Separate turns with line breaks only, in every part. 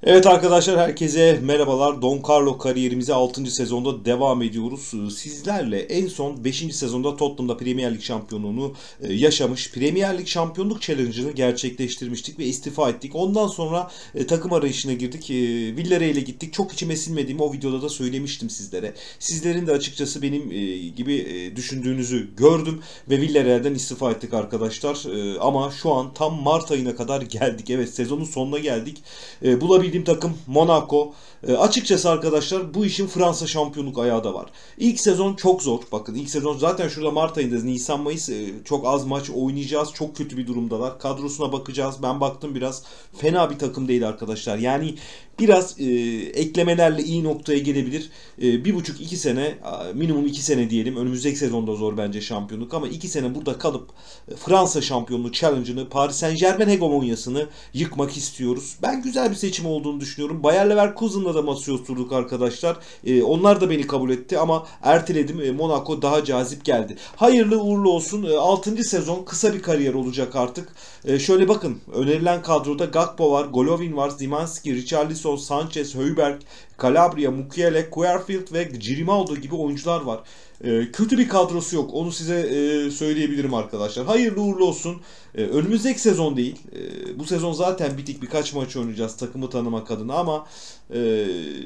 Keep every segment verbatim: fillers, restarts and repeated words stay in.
Evet arkadaşlar, herkese merhabalar. Don Carlo kariyerimize altıncı sezonda devam ediyoruz. Sizlerle en son beşinci sezonda Tottenham'da Premier Lig şampiyonluğunu e, yaşamış. Premier Lig şampiyonluk challenge'ını gerçekleştirmiştik ve istifa ettik. Ondan sonra e, takım arayışına girdik. E, Villarreal'e gittik. Çok içime sinmediğimi o videoda da söylemiştim sizlere. Sizlerin de açıkçası benim e, gibi e, düşündüğünüzü gördüm ve Villarreal'den istifa ettik arkadaşlar. E, ama şu an tam Mart ayına kadar geldik. Evet, sezonun sonuna geldik. E, bulabildiğim takım Monaco. E, açıkçası arkadaşlar bu işin Fransa şampiyonluk ayağı da var. İlk sezon çok zor. Bakın, ilk sezon zaten şurada Mart ayındayız. Nisan Mayıs e, çok az maç oynayacağız. Çok kötü bir durumdalar. Kadrosuna bakacağız. Ben baktım, biraz fena bir takım değil arkadaşlar. Yani biraz e, eklemelerle iyi noktaya gelebilir. E, bir buçuk iki sene, minimum iki sene diyelim. Önümüzdeki sezonda zor bence şampiyonluk, ama iki sene burada kalıp e, Fransa şampiyonluğu challenge'ını, Paris Saint-Germain hegemonyasını yıkmak istiyoruz. Ben güzel bir seçim olduğunu düşünüyorum. Bayer Leverkusen'la da masaya oturduk arkadaşlar. E, onlar da beni kabul etti ama erteledim. E, Monaco daha cazip geldi. Hayırlı uğurlu olsun. E, altıncı sezon kısa bir kariyer olacak artık. E, şöyle bakın. Önerilen kadroda Gakpo var, Golovin var, Szymański, Richarlison, Sanchez, Højbjerg, Calabria, Mukiele, Querfield ve Grimaldo gibi oyuncular var. E, kötü bir kadrosu yok. Onu size e, söyleyebilirim arkadaşlar. Hayırlı uğurlu olsun. E, önümüzdeki sezon değil. E, bu sezon zaten bitik, birkaç maç oynayacağız takımı tanımak adına, ama e,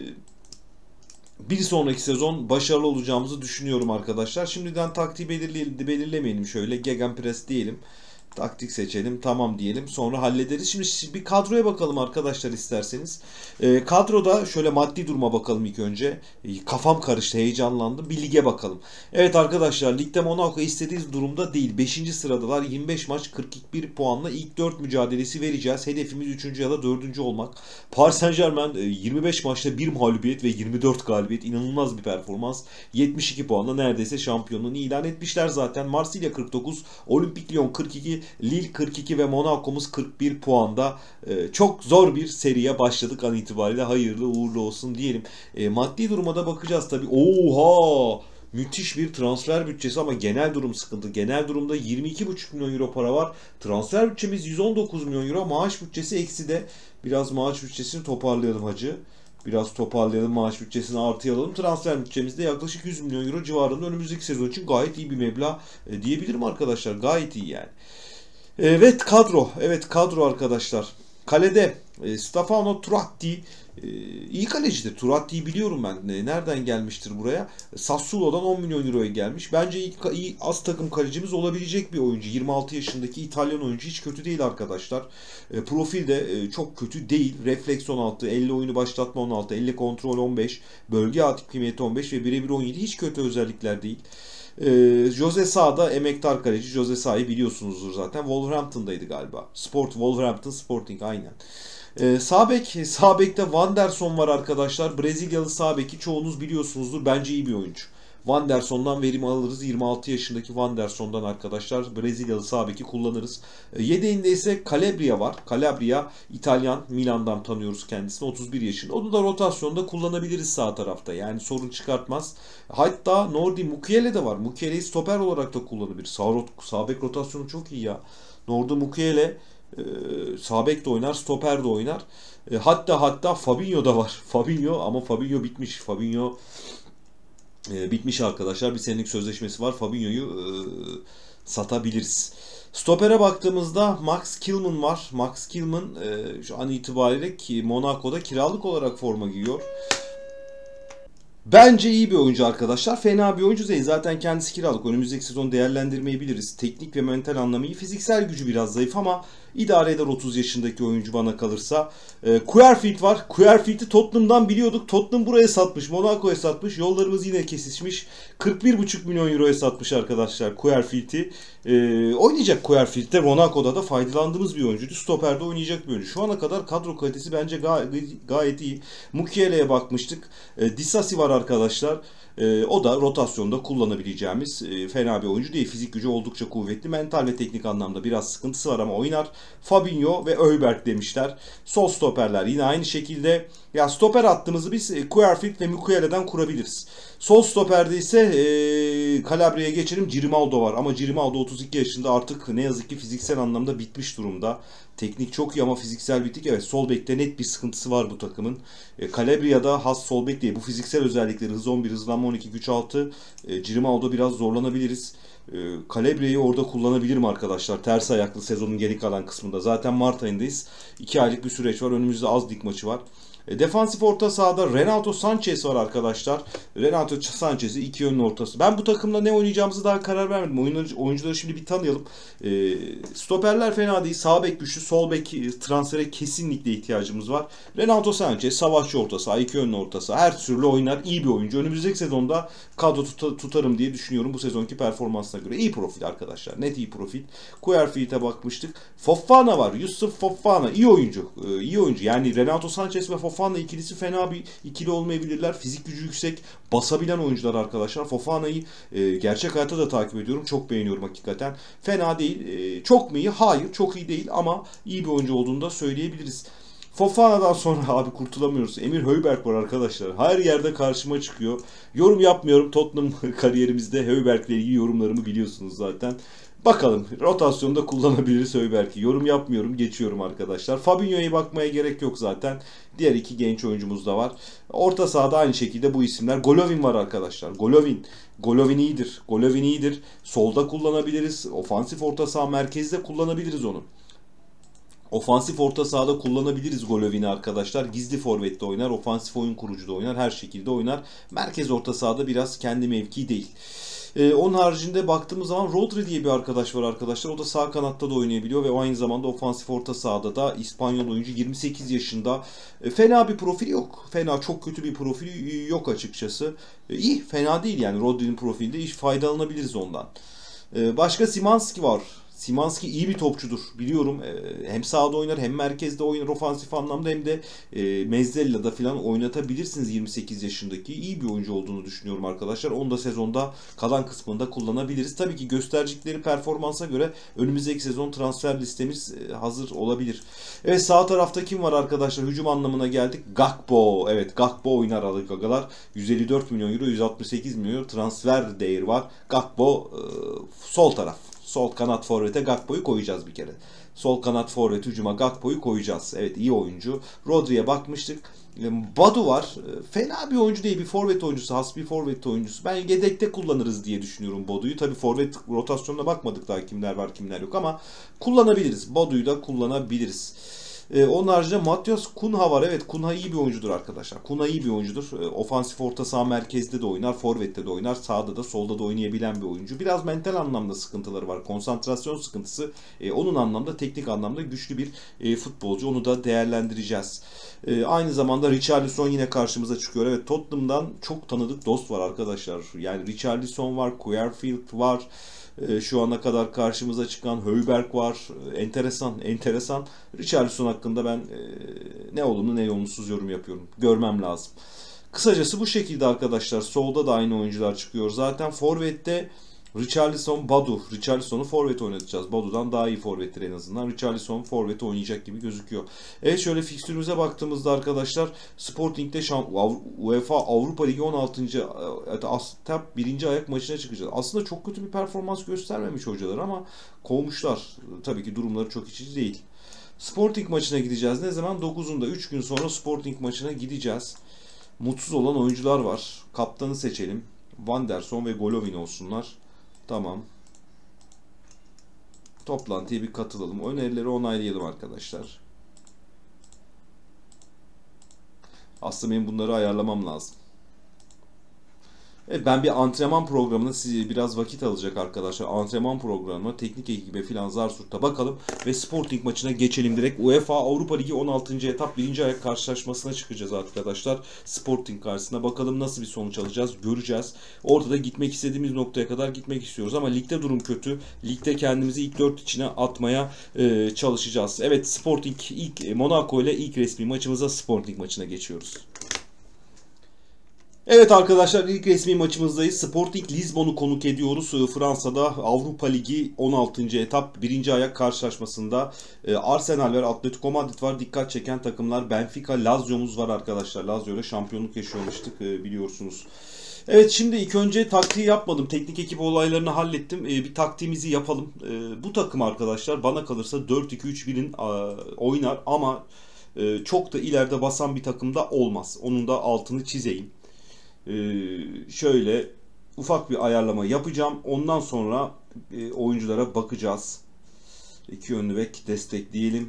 bir sonraki sezon başarılı olacağımızı düşünüyorum arkadaşlar. Şimdiden taktiği belirle, belirlemeyelim şöyle. Gegenpress diyelim. Taktik seçelim, tamam diyelim, sonra hallederiz. Şimdi bir kadroya bakalım arkadaşlar isterseniz. E, kadroda şöyle maddi duruma bakalım ilk önce. E, kafam karıştı, heyecanlandım. Bir lige bakalım. Evet arkadaşlar, ligde Monaco istediğiniz durumda değil. beşinci sıradalar, yirmi beş maç, kırk bir puanla ilk dört mücadelesi vereceğiz. Hedefimiz üçüncü ya da dördüncü olmak. Paris Saint-Germain e, yirmi beş maçta bir mağlubiyet ve yirmi dört galibiyet. İnanılmaz bir performans. yetmiş iki puanla neredeyse şampiyonluğunu ilan etmişler zaten. Marsilya kırk dokuz, Olimpik Lyon kırk iki, Lille kırk iki ve Monaco'muz kırk bir puanda. Ee, çok zor bir seriye başladık an itibariyle. Hayırlı uğurlu olsun diyelim. Ee, maddi duruma da bakacağız tabii. Oha! Müthiş bir transfer bütçesi, ama genel durum sıkıntı. Genel durumda yirmi iki buçuk milyon euro para var. Transfer bütçemiz yüz on dokuz milyon euro. Maaş bütçesi eksi de. Biraz maaş bütçesini toparlayalım hacı. Biraz toparlayalım, maaş bütçesini artıya alalım. Transfer bütçemizde yaklaşık yüz milyon euro civarında, önümüzdeki sezon için gayet iyi bir meblağ e, diyebilirim arkadaşlar. Gayet iyi yani. Evet kadro. Evet kadro arkadaşlar. Kalede e, Stefano Turatti e, iyi kalecidir. Turatti'yi biliyorum ben. E, nereden gelmiştir buraya? Sassuolo'dan on milyon euroya gelmiş. Bence iyi, iyi az takım kalecimiz olabilecek bir oyuncu. yirmi altı yaşındaki İtalyan oyuncu hiç kötü değil arkadaşlar. E, profil de e, çok kötü değil. Refleks on altı, elle oyunu başlatma on altı, elle kontrol on beş, bölge hakimiyeti on beş ve birebir on yedi. Hiç kötü özellikler değil. Ee, Jose Sá da emektar kaleci. Jose Sá'yı biliyorsunuzdur zaten. Wolverhampton'daydı galiba. Sport Wolverhampton Sporting, aynen. Ee, sağ bek, sağ bekte Wanderson var arkadaşlar. Brezilyalı sağ beki çoğunuz biliyorsunuzdur. Bence iyi bir oyuncu. Wanderson'dan verim alırız. yirmi altı yaşındaki Wanderson'dan arkadaşlar Brezilyalı sağ beki kullanırız. E, yedeğinde ise Calabria var. Calabria İtalyan, Milan'dan tanıyoruz kendisini. otuz bir yaşında. Onu da rotasyonda kullanabiliriz sağ tarafta. Yani sorun çıkartmaz. Hatta Nordi Mukiele de var. Mukiele'yi stoper olarak da kullanabilir. Sağ, sağ bek rotasyonu çok iyi ya. Nordi Mukiele e, sağ bek de oynar, stoper de oynar. E, hatta hatta Fabinho da var. Fabinho, ama Fabinho bitmiş. Fabinho e, bitmiş arkadaşlar. Bir senelik sözleşmesi var. Fabinho'yu e, satabiliriz. Stopere baktığımızda Max Kilman var. Max Kilman e, şu an itibariyle ki Monaco'da kiralık olarak forma giyiyor. Bence iyi bir oyuncu arkadaşlar. Fena bir oyuncu değil. Zaten kendisi kiralık. Önümüzdeki sezon değerlendirmeyi biliriz. Teknik ve mental anlamı iyi. Fiziksel gücü biraz zayıf ama idare eder otuz yaşındaki oyuncu bana kalırsa. E, Querfield var. Querfield'i Tottenham'dan biliyorduk. Tottenham buraya satmış. Monaco'ya satmış. Yollarımız yine kesişmiş. kırk bir buçuk milyon euroya satmış arkadaşlar Querfield'i. E, oynayacak Querfield'de. Monaco'da da faydalandığımız bir oyuncuydu. Stoper'de oynayacak bir oyuncu. Şu ana kadar kadro kalitesi bence gay- gayet iyi. Mukiele'ye bakmıştık. E, Disasi var arkadaşlar. E, o da rotasyonda kullanabileceğimiz e, fena bir oyuncu değil. Fizik gücü oldukça kuvvetli. Mental ve teknik anlamda biraz sıkıntısı var ama oynar. Fabinho ve Højbjerg demişler. Sol stoperler yine aynı şekilde. Ya stoper hattımızı biz e, Kjaerfield ve Mukiele'den kurabiliriz. Sol stoperde ise e, Calabria'ya geçelim. Grimaldo var ama Grimaldo otuz iki yaşında, artık ne yazık ki fiziksel anlamda bitmiş durumda. Teknik çok iyi ama fiziksel bitik. Evet, sol bekte net bir sıkıntısı var bu takımın. E, Calabria'da has sol bek değil. Bu fiziksel özellikleri hız on bir, hızlanma on iki, güç altı. E, Grimaldo biraz zorlanabiliriz. E, Calabria'yı orada kullanabilirim arkadaşlar. Ters ayaklı sezonun geri kalan kısmında. Zaten Mart ayındayız. iki aylık bir süreç var. Önümüzde az lig maçı var. E, defansif orta sahada Renato Sanchez var arkadaşlar. Renato Sanchez'i iki yönlü ortası. Ben bu takımla ne oynayacağımızı daha karar vermedim. Oyunları, oyuncuları şimdi bir tanıyalım. E, stoperler fena değil. Sağ bek güçlü. Sol bek transfere kesinlikle ihtiyacımız var. Renato Sanchez savaşçı orta saha, iki yönlü orta saha. Her türlü oynar. İyi bir oyuncu. Önümüzdeki sezonda kadro tuta, tutarım diye düşünüyorum bu sezonki performansına göre. İyi profil arkadaşlar. Net iyi profil. Kjaerfield'e bakmıştık. Fofana var. Yusuf Fofana. İyi oyuncu. E, iyi oyuncu. Yani Renato Sanchez ve Fofana Fofana ikilisi fena bir ikili olmayabilirler. Fizik gücü yüksek, basabilen oyuncular arkadaşlar. Fofana'yı e, gerçek hayatta da takip ediyorum. Çok beğeniyorum hakikaten. Fena değil. E, çok mu iyi? Hayır. Çok iyi değil ama iyi bir oyuncu olduğunu da söyleyebiliriz. Fofana'dan sonra abi kurtulamıyoruz. Emir Højbjerg var arkadaşlar. Her yerde karşıma çıkıyor. Yorum yapmıyorum. Tottenham kariyerimizde Højbjerg'le ilgili yorumlarımı biliyorsunuz zaten. Bakalım, rotasyonda kullanabiliriz Højbjerg'i. Yorum yapmıyorum, geçiyorum arkadaşlar. Fabinho'ya bakmaya gerek yok zaten. Diğer iki genç oyuncumuz da var. Orta sahada aynı şekilde bu isimler. Golovin var arkadaşlar. Golovin. Golovin iyidir. Golovin iyidir. Solda kullanabiliriz. Ofansif orta saha merkezde kullanabiliriz onu. Ofansif orta sahada kullanabiliriz Golovin'i arkadaşlar. Gizli forvette oynar, ofansif oyun kurucuda oynar, her şekilde oynar. Merkez orta sahada biraz kendi mevki değil. Ee, onun haricinde baktığımız zaman Rodri diye bir arkadaş var arkadaşlar. O da sağ kanatta da oynayabiliyor ve aynı zamanda ofansif orta sahada da İspanyol oyuncu, yirmi sekiz yaşında. E, fena bir profil yok. Fena, çok kötü bir profili yok açıkçası. E, iyi, fena değil yani Rodri'nin profilde, iş faydalanabiliriz ondan. E, başka Szymański var. Szymański iyi bir topçudur. Biliyorum. Hem sahada oynar hem merkezde oynar ofansif anlamda, hem de Mezzella'da falan oynatabilirsiniz yirmi sekiz yaşındaki. İyi bir oyuncu olduğunu düşünüyorum arkadaşlar. Onu da sezonda kalan kısmında kullanabiliriz. Tabii ki gösterdikleri performansa göre önümüzdeki sezon transfer listemiz hazır olabilir. Evet, sağ tarafta kim var arkadaşlar? Hücum anlamına geldik. Gakpo. Evet, Gakpo oynar agalar. yüz elli dört milyon euro, yüz altmış sekiz milyon euro transfer değeri var. Gakpo sol taraf. Sol kanat forvete Gakpo'yu koyacağız bir kere. Sol kanat forvet hücuma Gakpo'yu koyacağız. Evet, iyi oyuncu. Rodri'ye bakmıştık. Badu var. Fena bir oyuncu değil. Bir forvet oyuncusu. Has bir forvet oyuncusu. Ben yedekte kullanırız diye düşünüyorum Badu'yu. Tabii forvet rotasyonuna bakmadık daha kimler var kimler yok ama kullanabiliriz. Badu'yu da kullanabiliriz. Ee, onun haricinde Matheus Cunha var. Evet, Cunha iyi bir oyuncudur arkadaşlar. Cunha iyi bir oyuncudur. Ee, ofansif orta saha merkezde de oynar. Forvet'te de oynar. Sağda da solda da oynayabilen bir oyuncu. Biraz mental anlamda sıkıntıları var. Konsantrasyon sıkıntısı. Ee, onun anlamda, teknik anlamda güçlü bir e, futbolcu. Onu da değerlendireceğiz. Ee, aynı zamanda Richarlison yine karşımıza çıkıyor. Evet, Tottenham'dan çok tanıdık dost var arkadaşlar. Yani Richarlison var. Kjaerfield var. Şu ana kadar karşımıza çıkan Højbjerg var. Enteresan, enteresan. Richarlison hakkında ben ne olumlu ne olumsuz yorum yapıyorum. Görmem lazım. Kısacası bu şekilde arkadaşlar. Solda da aynı oyuncular çıkıyor. Zaten forvette Richarlison, Badu. Richarlison'u forvet oynatacağız. Badu'dan daha iyi forvettir en azından. Richarlison forvet oynayacak gibi gözüküyor. Evet, şöyle fikstürümüze baktığımızda arkadaşlar, Sporting'de UEFA Avrupa Ligi on altıncı Astap birinci ayak maçına çıkacağız. Aslında çok kötü bir performans göstermemiş hocalar ama kovmuşlar. Tabii ki durumları çok içici değil. Sporting maçına gideceğiz. Ne zaman? dokuzunda, üç gün sonra Sporting maçına gideceğiz. Mutsuz olan oyuncular var. Kaptanı seçelim. Wanderson ve Golovin olsunlar. Tamam. Toplantıya bir katılalım. Önerileri onaylayalım arkadaşlar. Aslında benim bunları ayarlamam lazım. Evet, ben bir antrenman programına, size biraz vakit alacak arkadaşlar. Antrenman programına, teknik ekibe filan Zarsurt'a bakalım ve Sporting maçına geçelim direkt. UEFA Avrupa Ligi on altıncı etap birinci ayak karşılaşmasına çıkacağız arkadaşlar. Sporting karşısına bakalım nasıl bir sonuç alacağız, göreceğiz. Orada da gitmek istediğimiz noktaya kadar gitmek istiyoruz ama ligde durum kötü. Ligde kendimizi ilk dört içine atmaya e, çalışacağız. Evet, Sporting ilk Monaco ile ilk resmi maçımıza Sporting maçına geçiyoruz. Evet arkadaşlar, ilk resmi maçımızdayız. Sporting Lisbon'u konuk ediyoruz. Ee, Fransa'da Avrupa Ligi on altıncı etap birinci ayak karşılaşmasında e, Arsenal ve Atletico Madrid var. Dikkat çeken takımlar Benfica, Lazio'muz var arkadaşlar. Lazio ile şampiyonluk yaşıyormuştuk e, biliyorsunuz. Evet, şimdi ilk önce taktiği yapmadım. Teknik ekip olaylarını hallettim. E, bir taktiğimizi yapalım. E, bu takım arkadaşlar bana kalırsa dört iki üç birin e, oynar ama e, çok da ileride basan bir takımda olmaz. Onun da altını çizeyim. Ee, şöyle ufak bir ayarlama yapacağım. Ondan sonra e, oyunculara bakacağız. İki yönlü bek destekleyelim.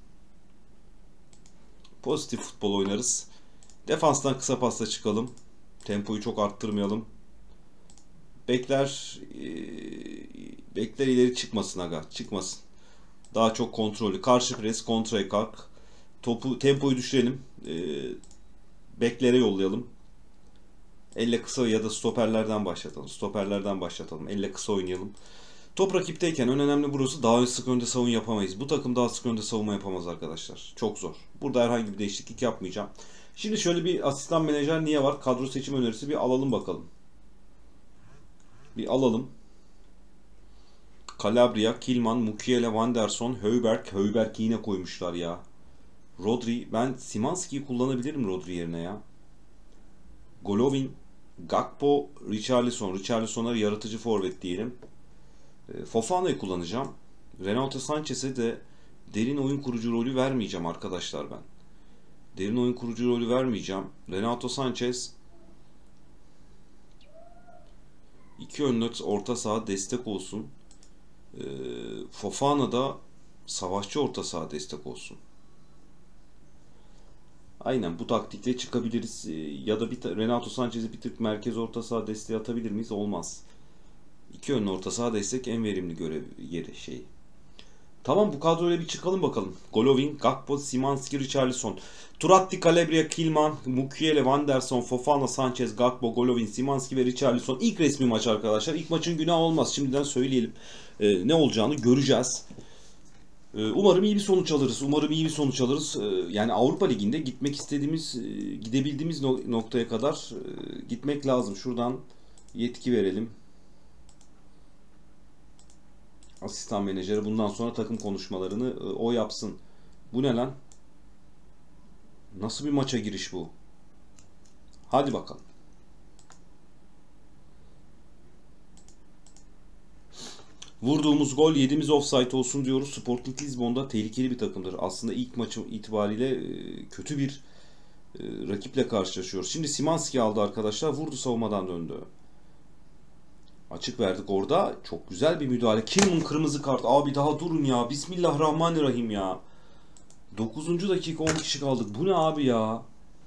Pozitif futbol oynarız. Defanstan kısa pasla çıkalım. Tempoyu çok arttırmayalım. Bekler e, bekler ileri çıkmasın aga. Çıkmasın. Daha çok kontrollü. Karşı pres, kontraya kalk. Topu, tempoyu düşürelim. E, beklere yollayalım. Elle kısa ya da stoperlerden başlatalım. Stoperlerden başlatalım. Elle kısa oynayalım. Top rakipteyken en önemli burası, daha sık önde savun yapamayız. Bu takım daha sık önde savunma yapamaz arkadaşlar. Çok zor. Burada herhangi bir değişiklik yapmayacağım. Şimdi şöyle bir asistan menajer niye var? Kadro seçim önerisi bir alalım bakalım. Bir alalım. Calabria, Kilman, Mukiele, Wanderson, Højbjerg. Højbjerg'i yine koymuşlar ya. Rodri. Ben Szymański'yi kullanabilirim Rodri yerine ya. Golovin, Gakpo, Richarlison. Richarlison'a yaratıcı forvet diyelim. E, Fofana'yı kullanacağım. Renato Sanchez'e de derin oyun kurucu rolü vermeyeceğim arkadaşlar ben. Derin oyun kurucu rolü vermeyeceğim. Renato Sanchez iki önlü orta saha destek olsun. E, Fofana da savaşçı orta saha destek olsun. Aynen bu taktikle çıkabiliriz. Ya da bir Renato Sanchez'i bir tık merkez orta saha desteği atabilir miyiz? Olmaz. İki önlü orta saha destek en verimli görev yeri şey. Tamam, bu kadroyla bir çıkalım bakalım. Golovin, Gakpo, Szymański, Richarlison. Turatti, Calabria, Kilman, Mukiele, Wanderson, Fofana, Sanchez, Gakpo, Golovin, Szymański ve Richarlison. İlk resmi maç arkadaşlar. İlk maçın günahı olmaz. Şimdiden söyleyelim. Ee, ne olacağını göreceğiz. Umarım iyi bir sonuç alırız. Umarım iyi bir sonuç alırız. Yani Avrupa Ligi'nde gitmek istediğimiz, gidebildiğimiz noktaya kadar gitmek lazım. Şuradan yetki verelim. Asistan menajeri bundan sonra takım konuşmalarını o yapsın. Bu ne lan? Nasıl bir maça giriş bu? Hadi bakalım. Vurduğumuz gol, yediğimiz offside olsun diyoruz. Sporting Lisbon'da tehlikeli bir takımdır. Aslında ilk maçı itibariyle kötü bir rakiple karşılaşıyoruz. Şimdi Szymański aldı arkadaşlar. Vurdu, savunmadan döndü. Açık verdik orada. Çok güzel bir müdahale. Kilman kırmızı kart. Abi daha durun ya. Bismillahirrahmanirrahim ya. dokuzuncu dakika, on kişi kaldık. Bu ne abi ya?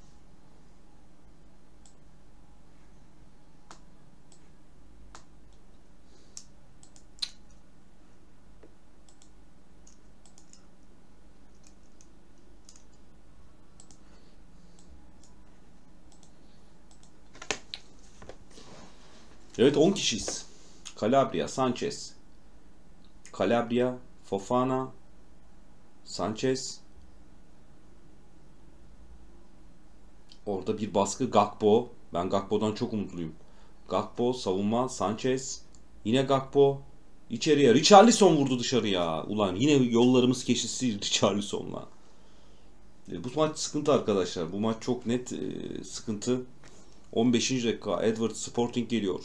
Evet, on kişiyiz. Calabria, Sanchez. Calabria, Fofana, Sanchez. Orada bir baskı, Gakpo. Ben Gakpo'dan çok umutluyum. Gakpo, savunma, Sanchez. Yine Gakpo. İçeriye. Richarlison vurdu dışarıya. Ulan yine yollarımız kesişti Richarlison'la. E, bu maç sıkıntı arkadaşlar. Bu maç çok net e, sıkıntı. on beşinci dakika. Edwards, Sporting geliyor.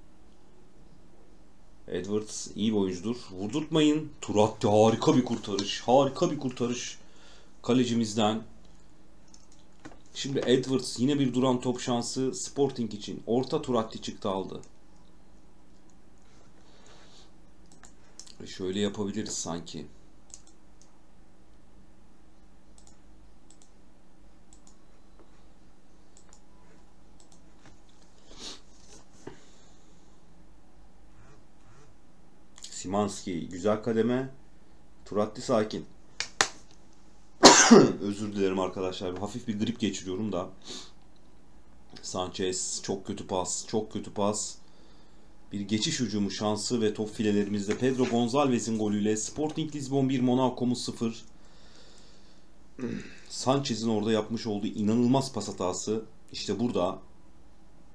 Edwards iyi bir oyuncudur. Vurdurtmayın. Turatti harika bir kurtarış. Harika bir kurtarış kalecimizden. Şimdi Edwards yine bir duran top şansı Sporting için. Orta, Turatti çıktı aldı. Ve şöyle yapabiliriz sanki. Szymański güzel kademe. Turatti sakin. Özür dilerim arkadaşlar. Hafif bir grip geçiriyorum da. Sanchez çok kötü pas. Çok kötü pas. Bir geçiş hücumu şansı ve top filelerimizde. Pedro Gonçalves'in golüyle Sporting Lisbon bir, Monaco'muz sıfır. Sanchez'in orada yapmış olduğu inanılmaz pas hatası. İşte burada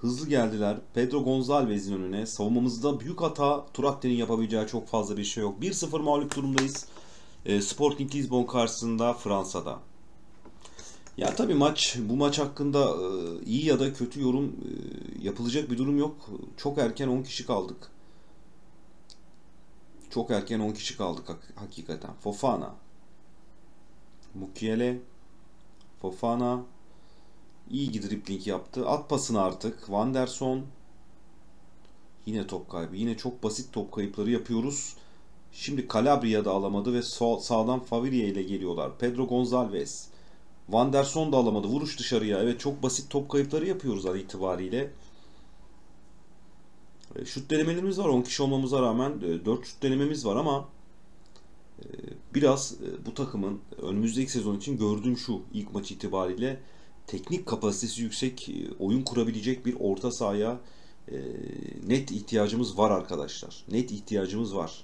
Hızlı geldiler. Pedro Gonçalves'in önüne. Savunmamızda büyük hata. Turatte'nin yapabileceği çok fazla bir şey yok. bir sıfır mağlup durumdayız. E, Sporting Lisbon karşısında Fransa'da. Ya tabii maç, bu maç hakkında e, iyi ya da kötü yorum e, yapılacak bir durum yok. Çok erken on kişi kaldık. Çok erken on kişi kaldık hak- hakikaten. Fofana, Mukiele, Fofana iyi dribbling yaptı. At pasını artık. Van der Son yine top kaybı. Yine çok basit top kayıpları yapıyoruz. Şimdi Calabria'da alamadı ve sol, sağdan Favria ile geliyorlar. Pedro Gonçalves. Van der Son da alamadı. Vuruş dışarıya. Evet, çok basit top kayıpları yapıyoruz an itibariyle. E, Şut denemelerimiz var. on kişi olmamıza rağmen e, dört şut denememiz var ama e, biraz e, bu takımın önümüzdeki sezon için gördüğüm şu ilk maç itibariyle teknik kapasitesi yüksek, e, oyun kurabilecek bir orta sahaya e, net ihtiyacımız var arkadaşlar. Net ihtiyacımız var.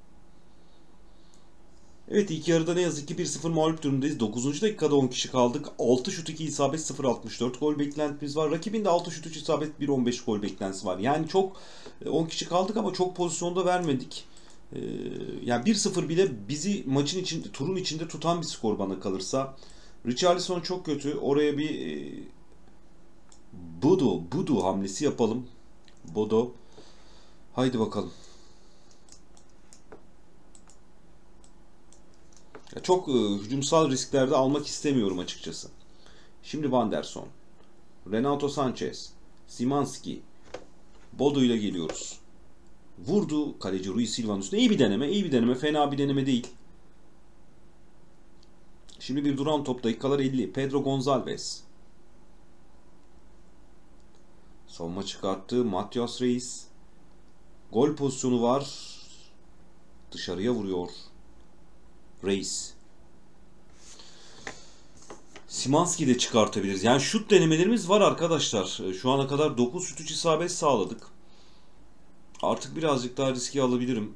Evet, ilk yarıda ne yazık ki bir sıfır mağlup durumdayız. dokuzuncu dakikada on kişi kaldık. altı şut iki isabet, sıfır virgül altmış dört gol beklentimiz var. Rakibin de altı şut üç isabet, bir virgül on beş gol beklentisi var. Yani çok on kişi kaldık ama çok pozisyonda vermedik. Ee, yani bir sıfır bile bizi maçın içinde, turun içinde tutan bir skor bana kalırsa. Richarlison çok kötü. Oraya bir e, Bodo, Bodo hamlesi yapalım. Bodo. Haydi bakalım. Ya çok e, hücumsal risklerde almak istemiyorum açıkçası. Şimdi Van der Son, Renato Sanchez, Szymański, Bodo ile geliyoruz. Vurdu kaleci Rui Silva'nın üstüne. İyi bir deneme, iyi bir deneme. Fena bir deneme değil. Şimdi bir duran top, dakikalar elli. Pedro Gonçalves. Savunma çıkarttı. Matias Reis. Gol pozisyonu var. Dışarıya vuruyor Reis. Szymański'yi de çıkartabiliriz. Yani şut denemelerimiz var arkadaşlar. Şu ana kadar dokuz şut üç isabet sağladık. Artık birazcık daha riski alabilirim.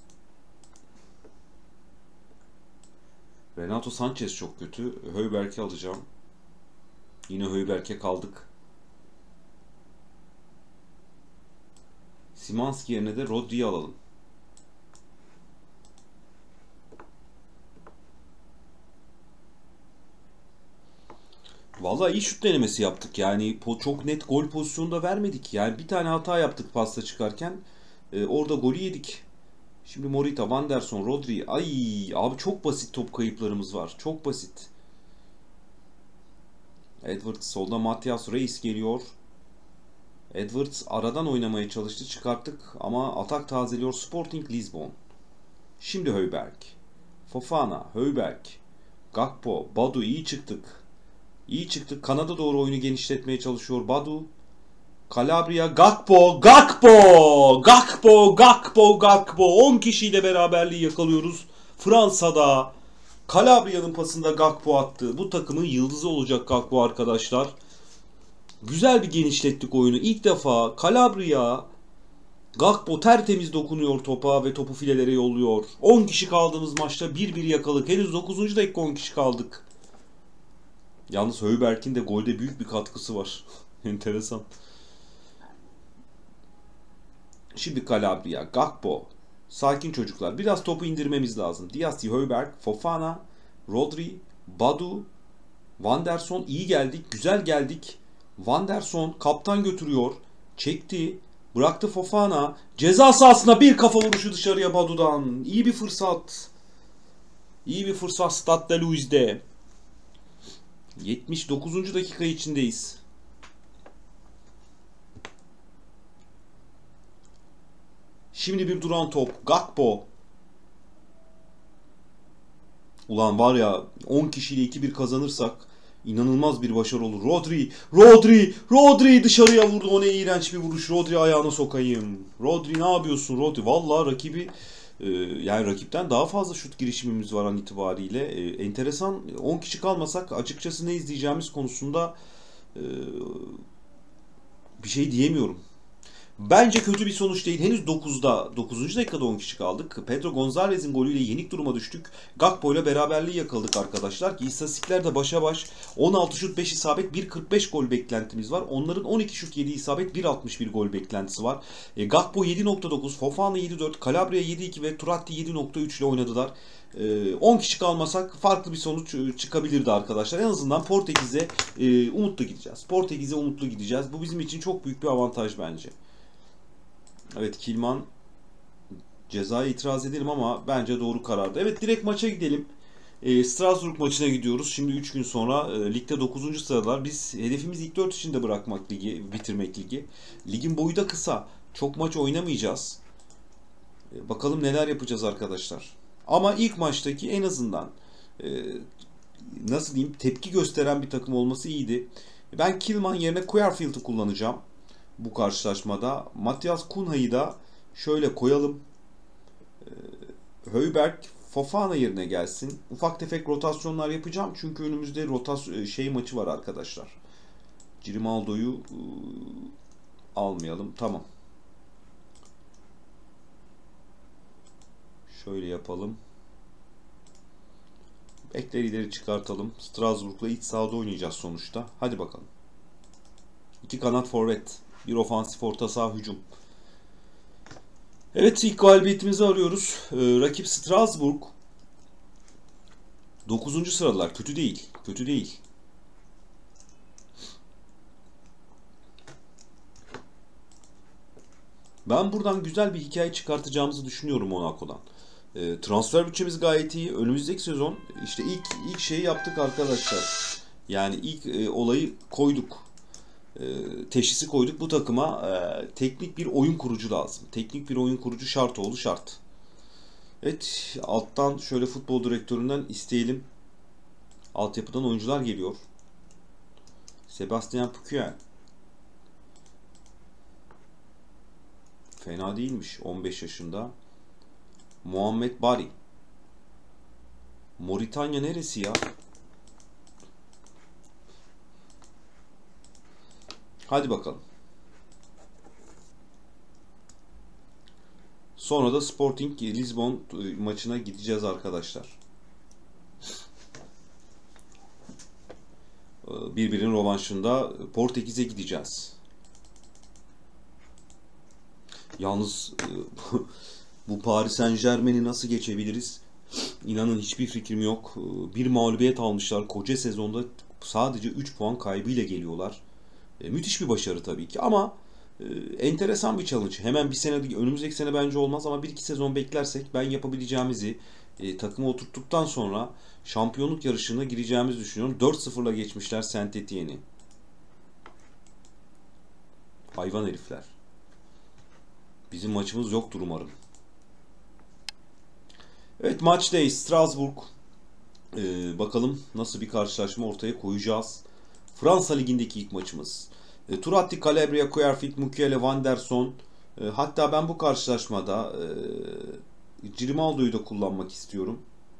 Renato Sanchez çok kötü. Højbjerg'i alacağım. Yine Højbjerg'e kaldık. Szymański yerine de Rodri'yi alalım. Vallahi iyi şut denemesi yaptık. Yani çok net gol pozisyonu da vermedik. Yani bir tane hata yaptık pasta çıkarken. Ee, orada golü yedik. Şimdi Morita, Van der Son, Rodri. Ay abi, çok basit top kayıplarımız var. Çok basit. Edwards solda, Matias Reis geliyor. Edwards aradan oynamaya çalıştı. Çıkarttık ama atak tazeliyor Sporting Lisbon. Şimdi Højbjerg. Fofana, Højbjerg. Gakpo, Badu, iyi çıktık. İyi çıktık. Kanada doğru oyunu genişletmeye çalışıyor Badu. Calabria, Gakpo, Gakpo, Gakpo, Gakpo, Gakpo. on kişiyle beraberliği yakalıyoruz. Fransa'da Calabria'nın pasında Gakpo attı. Bu takımın yıldızı olacak Gakpo arkadaşlar. Güzel bir genişlettik oyunu. İlk defa Calabria, Gakpo tertemiz dokunuyor topa ve topu filelere yolluyor. on kişi kaldığımız maçta bir bir yakaladık. Henüz dokuzuncu dakika on kişi kaldık. Yalnız Højbjerg'in de golde büyük bir katkısı var. Enteresan. Şimdi Calabria, Gakpo. Sakin çocuklar. Biraz topu indirmemiz lazım. Dias, Højbjerg, Fofana, Rodri, Badu, Van der Son. İyi geldik. Güzel geldik. Van der Son kaptan götürüyor. Çekti. Bıraktı Fofana. Ceza sahasına bir kafa vuruşu dışarıya Badu'dan. İyi bir fırsat. İyi bir fırsat Stade de Louis'de. yetmiş dokuzuncu dakika içindeyiz. Şimdi bir duran top. Gakpo. Ulan var ya, on kişiyle iki bir kazanırsak inanılmaz bir başarı olur. Rodri, Rodri, Rodri dışarıya vurdu. O ne iğrenç bir vuruş. Rodri ayağına sokayım. Rodri ne yapıyorsun Rodri? Vallahi rakibi e, yani rakipten daha fazla şut girişimimiz var an itibariyle. E, enteresan. on kişi kalmasak açıkçası ne izleyeceğimiz konusunda e, bir şey diyemiyorum. Bence kötü bir sonuç değil. Henüz dokuzda, dokuzuncu dakikada on kişi kaldık. Pedro Gonzalez'in golüyle yenik duruma düştük. Gakpo ile beraberliği yakaladık arkadaşlar. Ki istatistiklerde başa baş. on altı şut beş isabet, bir kırk beş gol beklentimiz var. Onların on iki şut yedi isabet, bir altmış bir gol beklentisi var. E, Gakpo yedi nokta dokuz, Fofana yedi dört, Calabria yedi iki ve Turatti yedi nokta üç ile oynadılar. E, on kişi kalmasak farklı bir sonuç çıkabilirdi arkadaşlar. En azından Portekiz'e e, umutlu gideceğiz. Portekiz'e umutlu gideceğiz. Bu bizim için çok büyük bir avantaj bence. Evet, Kilman cezaya itiraz edelim ama bence doğru karardı. Evet, direkt maça gidelim. E, Strasbourg maçına gidiyoruz. Şimdi üç gün sonra e, ligde dokuzuncu sıralar. Biz hedefimiz ilk dört içinde bırakmak ligi, bitirmek ligi. Ligin boyu da kısa. Çok maç oynamayacağız. E, bakalım neler yapacağız arkadaşlar. Ama ilk maçtaki en azından e, nasıl diyeyim, tepki gösteren bir takım olması iyiydi. Ben Kilman yerine Querfield'ı kullanacağım bu karşılaşmada. Matthias Cunha'yı da şöyle koyalım. Højbjerg Fofana yerine gelsin. Ufak tefek rotasyonlar yapacağım. Çünkü önümüzde rotasyon şey maçı var arkadaşlar. Grimaldo'yu almayalım. Tamam. Şöyle yapalım. Bekleri ileri çıkartalım. Strasbourg'la iç sahada oynayacağız sonuçta. Hadi bakalım. İki kanat forvet. Bir ofansif orta saha hücum. Evet, ilk galibiyetimizi arıyoruz. Ee, rakip Strasbourg. dokuzuncu sıralar. Kötü değil. Kötü değil. Ben buradan güzel bir hikaye çıkartacağımızı düşünüyorum Monaco'dan. E, transfer bütçemiz gayet iyi. Önümüzdeki sezon işte ilk ilk şeyi yaptık arkadaşlar. Yani ilk e, olayı koyduk. E, teşhisi koyduk. Bu takıma e, teknik bir oyun kurucu lazım. Teknik bir oyun kurucu şart oldu şart. Evet, alttan şöyle futbol direktöründen isteyelim. Altyapıdan oyuncular geliyor. Sebastian Pukiel. Fena değilmiş. on beş yaşında. Muhammed Bari. Moritanya neresi ya? Hadi bakalım. Sonra da Sporting Lisbon maçına gideceğiz arkadaşlar. Birbirinin rövanşında Portekiz'e gideceğiz. Yalnız bu Paris Saint-Germain'i nasıl geçebiliriz? İnanın hiçbir fikrim yok. Bir mağlubiyet almışlar. Koca sezonda sadece üç puan kaybıyla geliyorlar. E, müthiş bir başarı tabii ki ama e, enteresan bir challenge. Hemen bir sene, önümüzdeki sene bence olmaz ama bir iki sezon beklersek ben yapabileceğimizi e, takıma oturttuktan sonra şampiyonluk yarışına gireceğimizi düşünüyorum. dört sıfırla geçmişler Saint-Étienne'i. Hayvan herifler. Bizim maçımız yoktur umarım. Evet, maçtayız. Strasbourg. Ee, bakalım nasıl bir karşılaşma ortaya koyacağız. Fransa Ligi'ndeki ilk maçımız. E, Turatti, Calabria, Querfield, Mukiele, Van der Son. E, hatta ben bu karşılaşmada e, Grimaldo'yu da kullanmak istiyorum.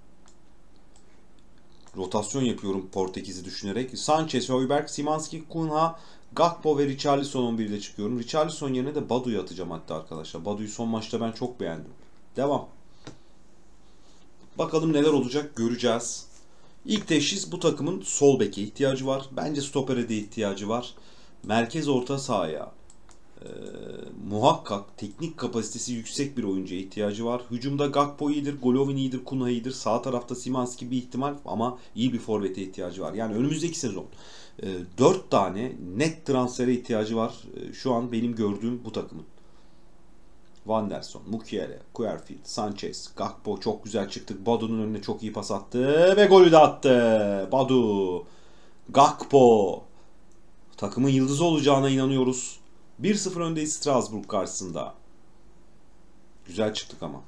Rotasyon yapıyorum Portekiz'i düşünerek. Sanchez, Højbjerg, Szymański, Cunha, Gakpo ve Richarlison on birde çıkıyorum. Richarlison yerine de Badu'yu atacağım hatta arkadaşlar. Badu'yu son maçta ben çok beğendim. Devam. Bakalım neler olacak, göreceğiz. İlk teşhis, bu takımın sol beke ihtiyacı var. Bence stopere de ihtiyacı var. Merkez orta sahaya e, muhakkak teknik kapasitesi yüksek bir oyuncuya ihtiyacı var. Hücumda Gakpo iyidir, Golovin iyidir, Cunha iyidir. Sağ tarafta Szymański bir ihtimal ama iyi bir forvete ihtiyacı var. Yani önümüzdeki sezon e, dört tane net transfere ihtiyacı var. E, şu an benim gördüğüm bu takımın. Van der Son, Mukiele, Querfield, Sanchez, Gakpo çok güzel çıktık. Badu'nun önüne çok iyi pas attı ve golü de attı. Badu, Gakpo. Takımın yıldızı olacağına inanıyoruz. bir sıfır öndeyiz Strasbourg karşısında. Güzel çıktık ama.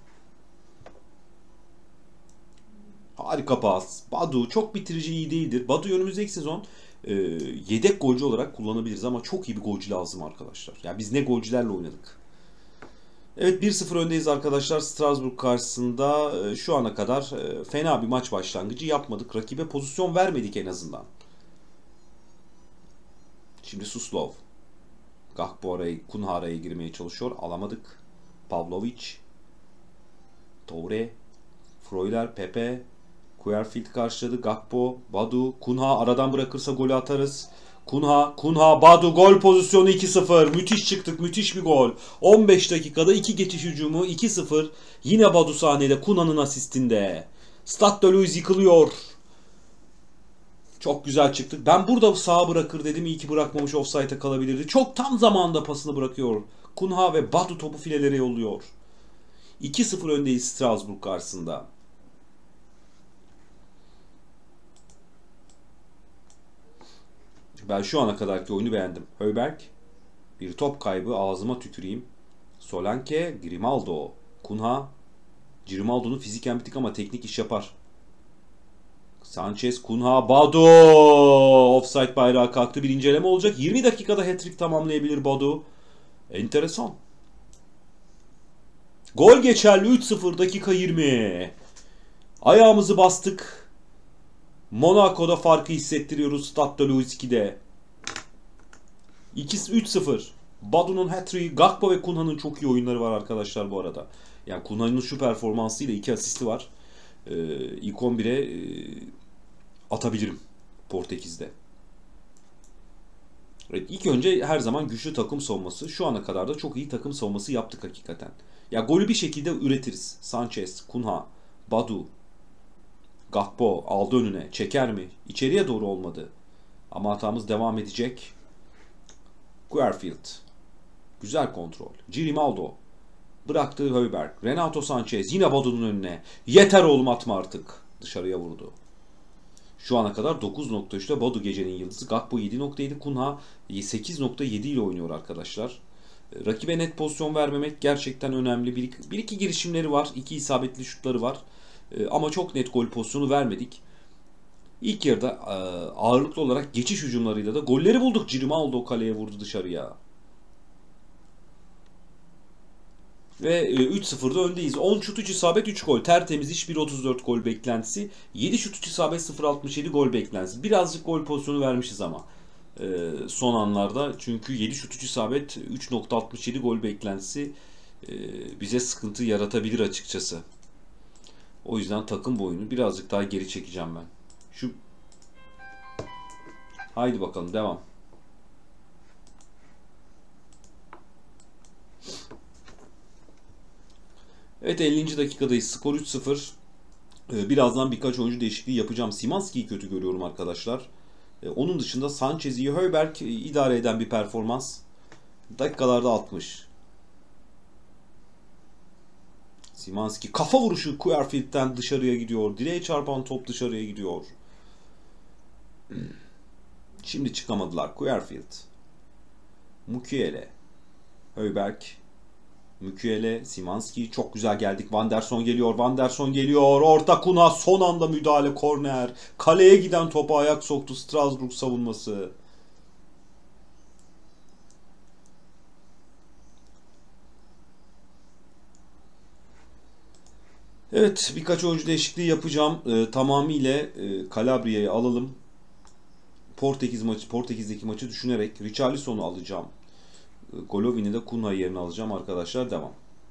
Harika pas. Badu çok bitirici iyi değildir. Badu önümüzdeki sezon e, yedek golcü olarak kullanabiliriz ama çok iyi bir golcü lazım arkadaşlar. Yani biz ne golcülerle oynadık. Evet, bir sıfır öndeyiz arkadaşlar Strasbourg karşısında. Şu ana kadar fena bir maç başlangıcı yapmadık. Rakibe pozisyon vermedik en azından. Şimdi Suslov. Gakpo araya, Kunha araya girmeye çalışıyor. Alamadık. Pavlovic. Toure. Freuler, Pepe. Querfield karşıladı. Gakpo, Badu, Kunha aradan bırakırsa golü atarız. Kunha, Kunha, Badu gol pozisyonu iki sıfır. Müthiş çıktık. Müthiş bir gol. on beş dakikada iki geçiş hücumu iki sıfır. Yine Badu sahnede Kunha'nın asistinde. Stade de Louis yıkılıyor. Çok güzel çıktık. Ben burada sağa bırakır dedim. İyi ki bırakmamış, offside'e kalabilirdi. Çok tam zamanında pasını bırakıyor. Kunha ve Badu topu filelere yolluyor. iki sıfır öndeyiz Strasbourg karşısında. Ben şu ana kadarki oyunu beğendim. Højbjerg. Bir top kaybı, ağzıma tüküreyim. Solanke, Grimaldo. Kunha. Grimaldo'nun fiziken bitik ama teknik iş yapar. Sanchez, Kunha, Badu. Offside bayrağı kalktı. Bir inceleme olacak. yirmi dakikada hat-trick tamamlayabilir Badu. Enteresan. Gol geçerli. üç sıfır dakika yirmi. Ayağımızı bastık. Monaco'da farkı hissettiriyoruz Stade de Louis iki'de. üç sıfır. Badu'nun hat-trick'i, Gakpo ve Kunha'nın çok iyi oyunları var arkadaşlar bu arada. Yani Kunha'nın şu performansıyla iki asisti var. Ee, ilk on bire e, atabilirim Portekiz'de. Evet, ilk önce her zaman güçlü takım savunması. Şu ana kadar da çok iyi takım savunması yaptık hakikaten. Ya golü bir şekilde üretiriz. Sanchez, Kunha, Badu, Gakpo aldı önüne. Çeker mi? İçeriye doğru olmadı. Ama hatamız devam edecek. Querfield. Güzel kontrol. Grimaldo. Bıraktı Højbjerg. Renato Sanchez. Yine Badu'nun önüne. Yeter oğlum, atma artık. Dışarıya vurdu. Şu ana kadar dokuz nokta üçte Badu gecenin yıldızı. Gakpo yedi nokta yedi. Kunha sekiz nokta yedi ile oynuyor arkadaşlar. Rakibe net pozisyon vermemek gerçekten önemli. Bir, bir iki girişimleri var. İki isabetli şutları var. Ama çok net gol pozisyonu vermedik. İlk yarıda ağırlıklı olarak geçiş hücumlarıyla da golleri bulduk. Grimaldo kaleye vurdu dışarıya. Ve üç sıfırda öndeyiz. on şut üç isabet üç gol. Tertemiz iş. bir otuz dört gol beklentisi. yedi şut üç isabet sıfır altmış yedi gol beklentisi. Birazcık gol pozisyonu vermişiz ama. Son anlarda. Çünkü yedi şut üç isabet üç nokta altmış yedi gol beklentisi bize sıkıntı yaratabilir açıkçası. O yüzden takım boyunu birazcık daha geri çekeceğim ben. Şu haydi bakalım, devam. Evet, ellinci dakikadayız. Skor üç sıfır. Birazdan birkaç oyuncu değişikliği yapacağım. Szymański'yi kötü görüyorum arkadaşlar. Onun dışında Sanchez'i, Højbjerg idare eden bir performans. Dakikalarda altmış. Szymański kafa vuruşu Querfield'den dışarıya gidiyor. Direğe çarpan top dışarıya gidiyor. Şimdi çıkamadılar. Querfield. Mukiele. Højbjerg. Mukiele. Szymański. Çok güzel geldik. Van der Son geliyor. Van der Son geliyor. Orta Kunha. Son anda müdahale. Korner. Kaleye giden topa ayak soktu Strasbourg savunması. Evet, birkaç oyuncu değişikliği yapacağım. E, tamamıyla e, Calabria'yı alalım. Portekiz maçı, Portekiz'deki maçı düşünerek Richarlison'u alacağım. E, Golovin'i de Kunha yerine alacağım arkadaşlar. Devam.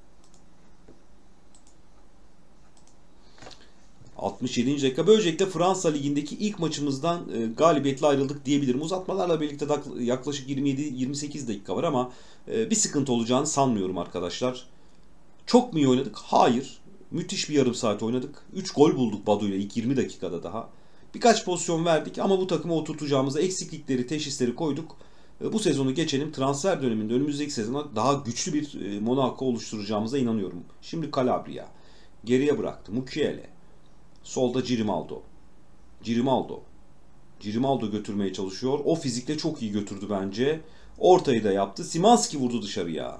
altmış yedinci dakika. Böylelikle Fransa Ligi'ndeki ilk maçımızdan e, galibiyetle ayrıldık diyebilirim. Uzatmalarla birlikte yaklaşık yirmi yedi yirmi sekiz dakika var ama e, bir sıkıntı olacağını sanmıyorum arkadaşlar. Çok mu iyi oynadık? Hayır. Müthiş bir yarım saat oynadık. üç gol bulduk Badu ile ilk yirmi dakikada daha. Birkaç pozisyon verdik ama bu takımı oturtacağımıza eksiklikleri, teşhisleri koyduk. Bu sezonu geçelim. Transfer döneminde önümüzdeki sezona daha güçlü bir Monaco oluşturacağımıza inanıyorum. Şimdi Calabria. Geriye bıraktı. Mukiele. Solda Grimaldo. Grimaldo. Grimaldo götürmeye çalışıyor. O fizikle çok iyi götürdü bence. Ortayı da yaptı. Szymański vurdu dışarıya.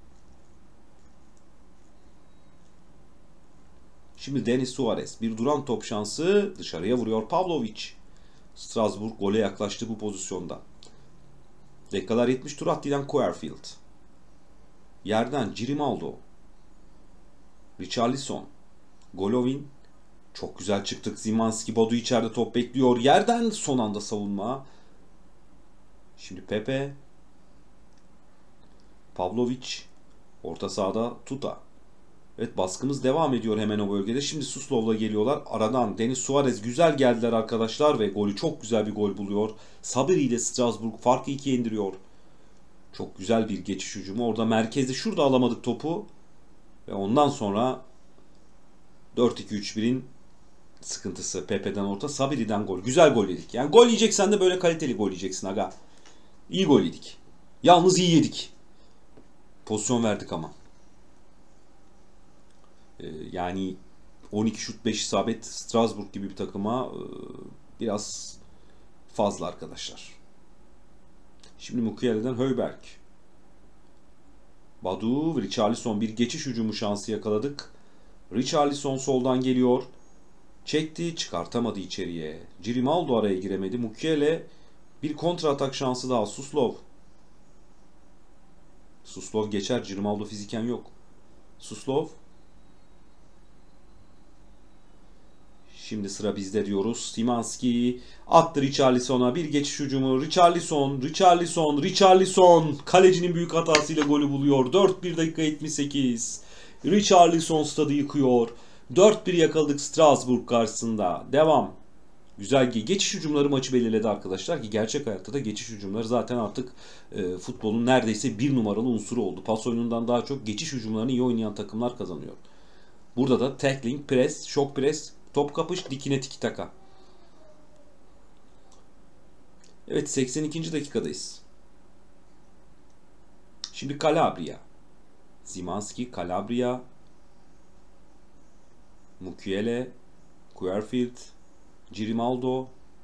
Şimdi Denis Suarez. Bir duran top şansı. Dışarıya vuruyor Pavlovic. Strasbourg gole yaklaştı bu pozisyonda. Dakikalar yetmiş, tur attıyan Querfield. Yerden Grimaldo. Richarlison. Golovin. Çok güzel çıktık. Szymański, Badu içeride top bekliyor. Yerden son anda savunma. Şimdi Pepe. Pavlovic. Orta sahada Tuta. Evet, baskımız devam ediyor hemen o bölgede. Şimdi Suslov'la geliyorlar. Aradan Denis Suarez güzel geldiler arkadaşlar ve golü, çok güzel bir gol buluyor. Sabiri ile Strasbourg farkı ikiye indiriyor. Çok güzel bir geçiş hücumu. Orada merkezde, şurada alamadık topu. Ve ondan sonra dört iki üç bir'in sıkıntısı. Pepe'den orta, Sabiri'den gol. Güzel gol yedik. Yani gol yiyeceksen de böyle kaliteli gol yiyeceksin aga. İyi gol yedik. Yalnız iyi yedik. Pozisyon verdik ama. Ee, yani on iki şut beş isabet Strasbourg gibi bir takıma e, biraz fazla arkadaşlar. Şimdi Mukiele'den Højbjerg. Badu ve Richarlison, bir geçiş hücumu şansı yakaladık. Richarlison soldan geliyor. Çekti, çıkartamadı içeriye. Grimaldo araya giremedi. Mukiele, bir kontra atak şansı daha. Suslov. Suslov geçer. Grimaldo fiziken yok. Suslov. Şimdi sıra bizde diyoruz. Szymański attı Richarlison'a. Bir geçiş hücumu. Richarlison, Richarlison, Richarlison. Kalecinin büyük hatasıyla golü buluyor. dört bir dakika yetmiş sekiz. Richarlison stadı yıkıyor. dört bir yakaladık Strasbourg karşısında. Devam. Güzel geçiş hücumları maçı belirledi arkadaşlar ki gerçek hayatta da geçiş hücumları zaten artık e, futbolun neredeyse bir numaralı unsuru oldu. Pas oyunundan daha çok geçiş hücumlarını iyi oynayan takımlar kazanıyor. Burada da tackling, press, shock press, top kapış, dikine tiki taka. Evet, seksen ikinci dakikadayız. Şimdi Calabria. Szymański, Calabria, Mukiele, Querfield, Grimaldo.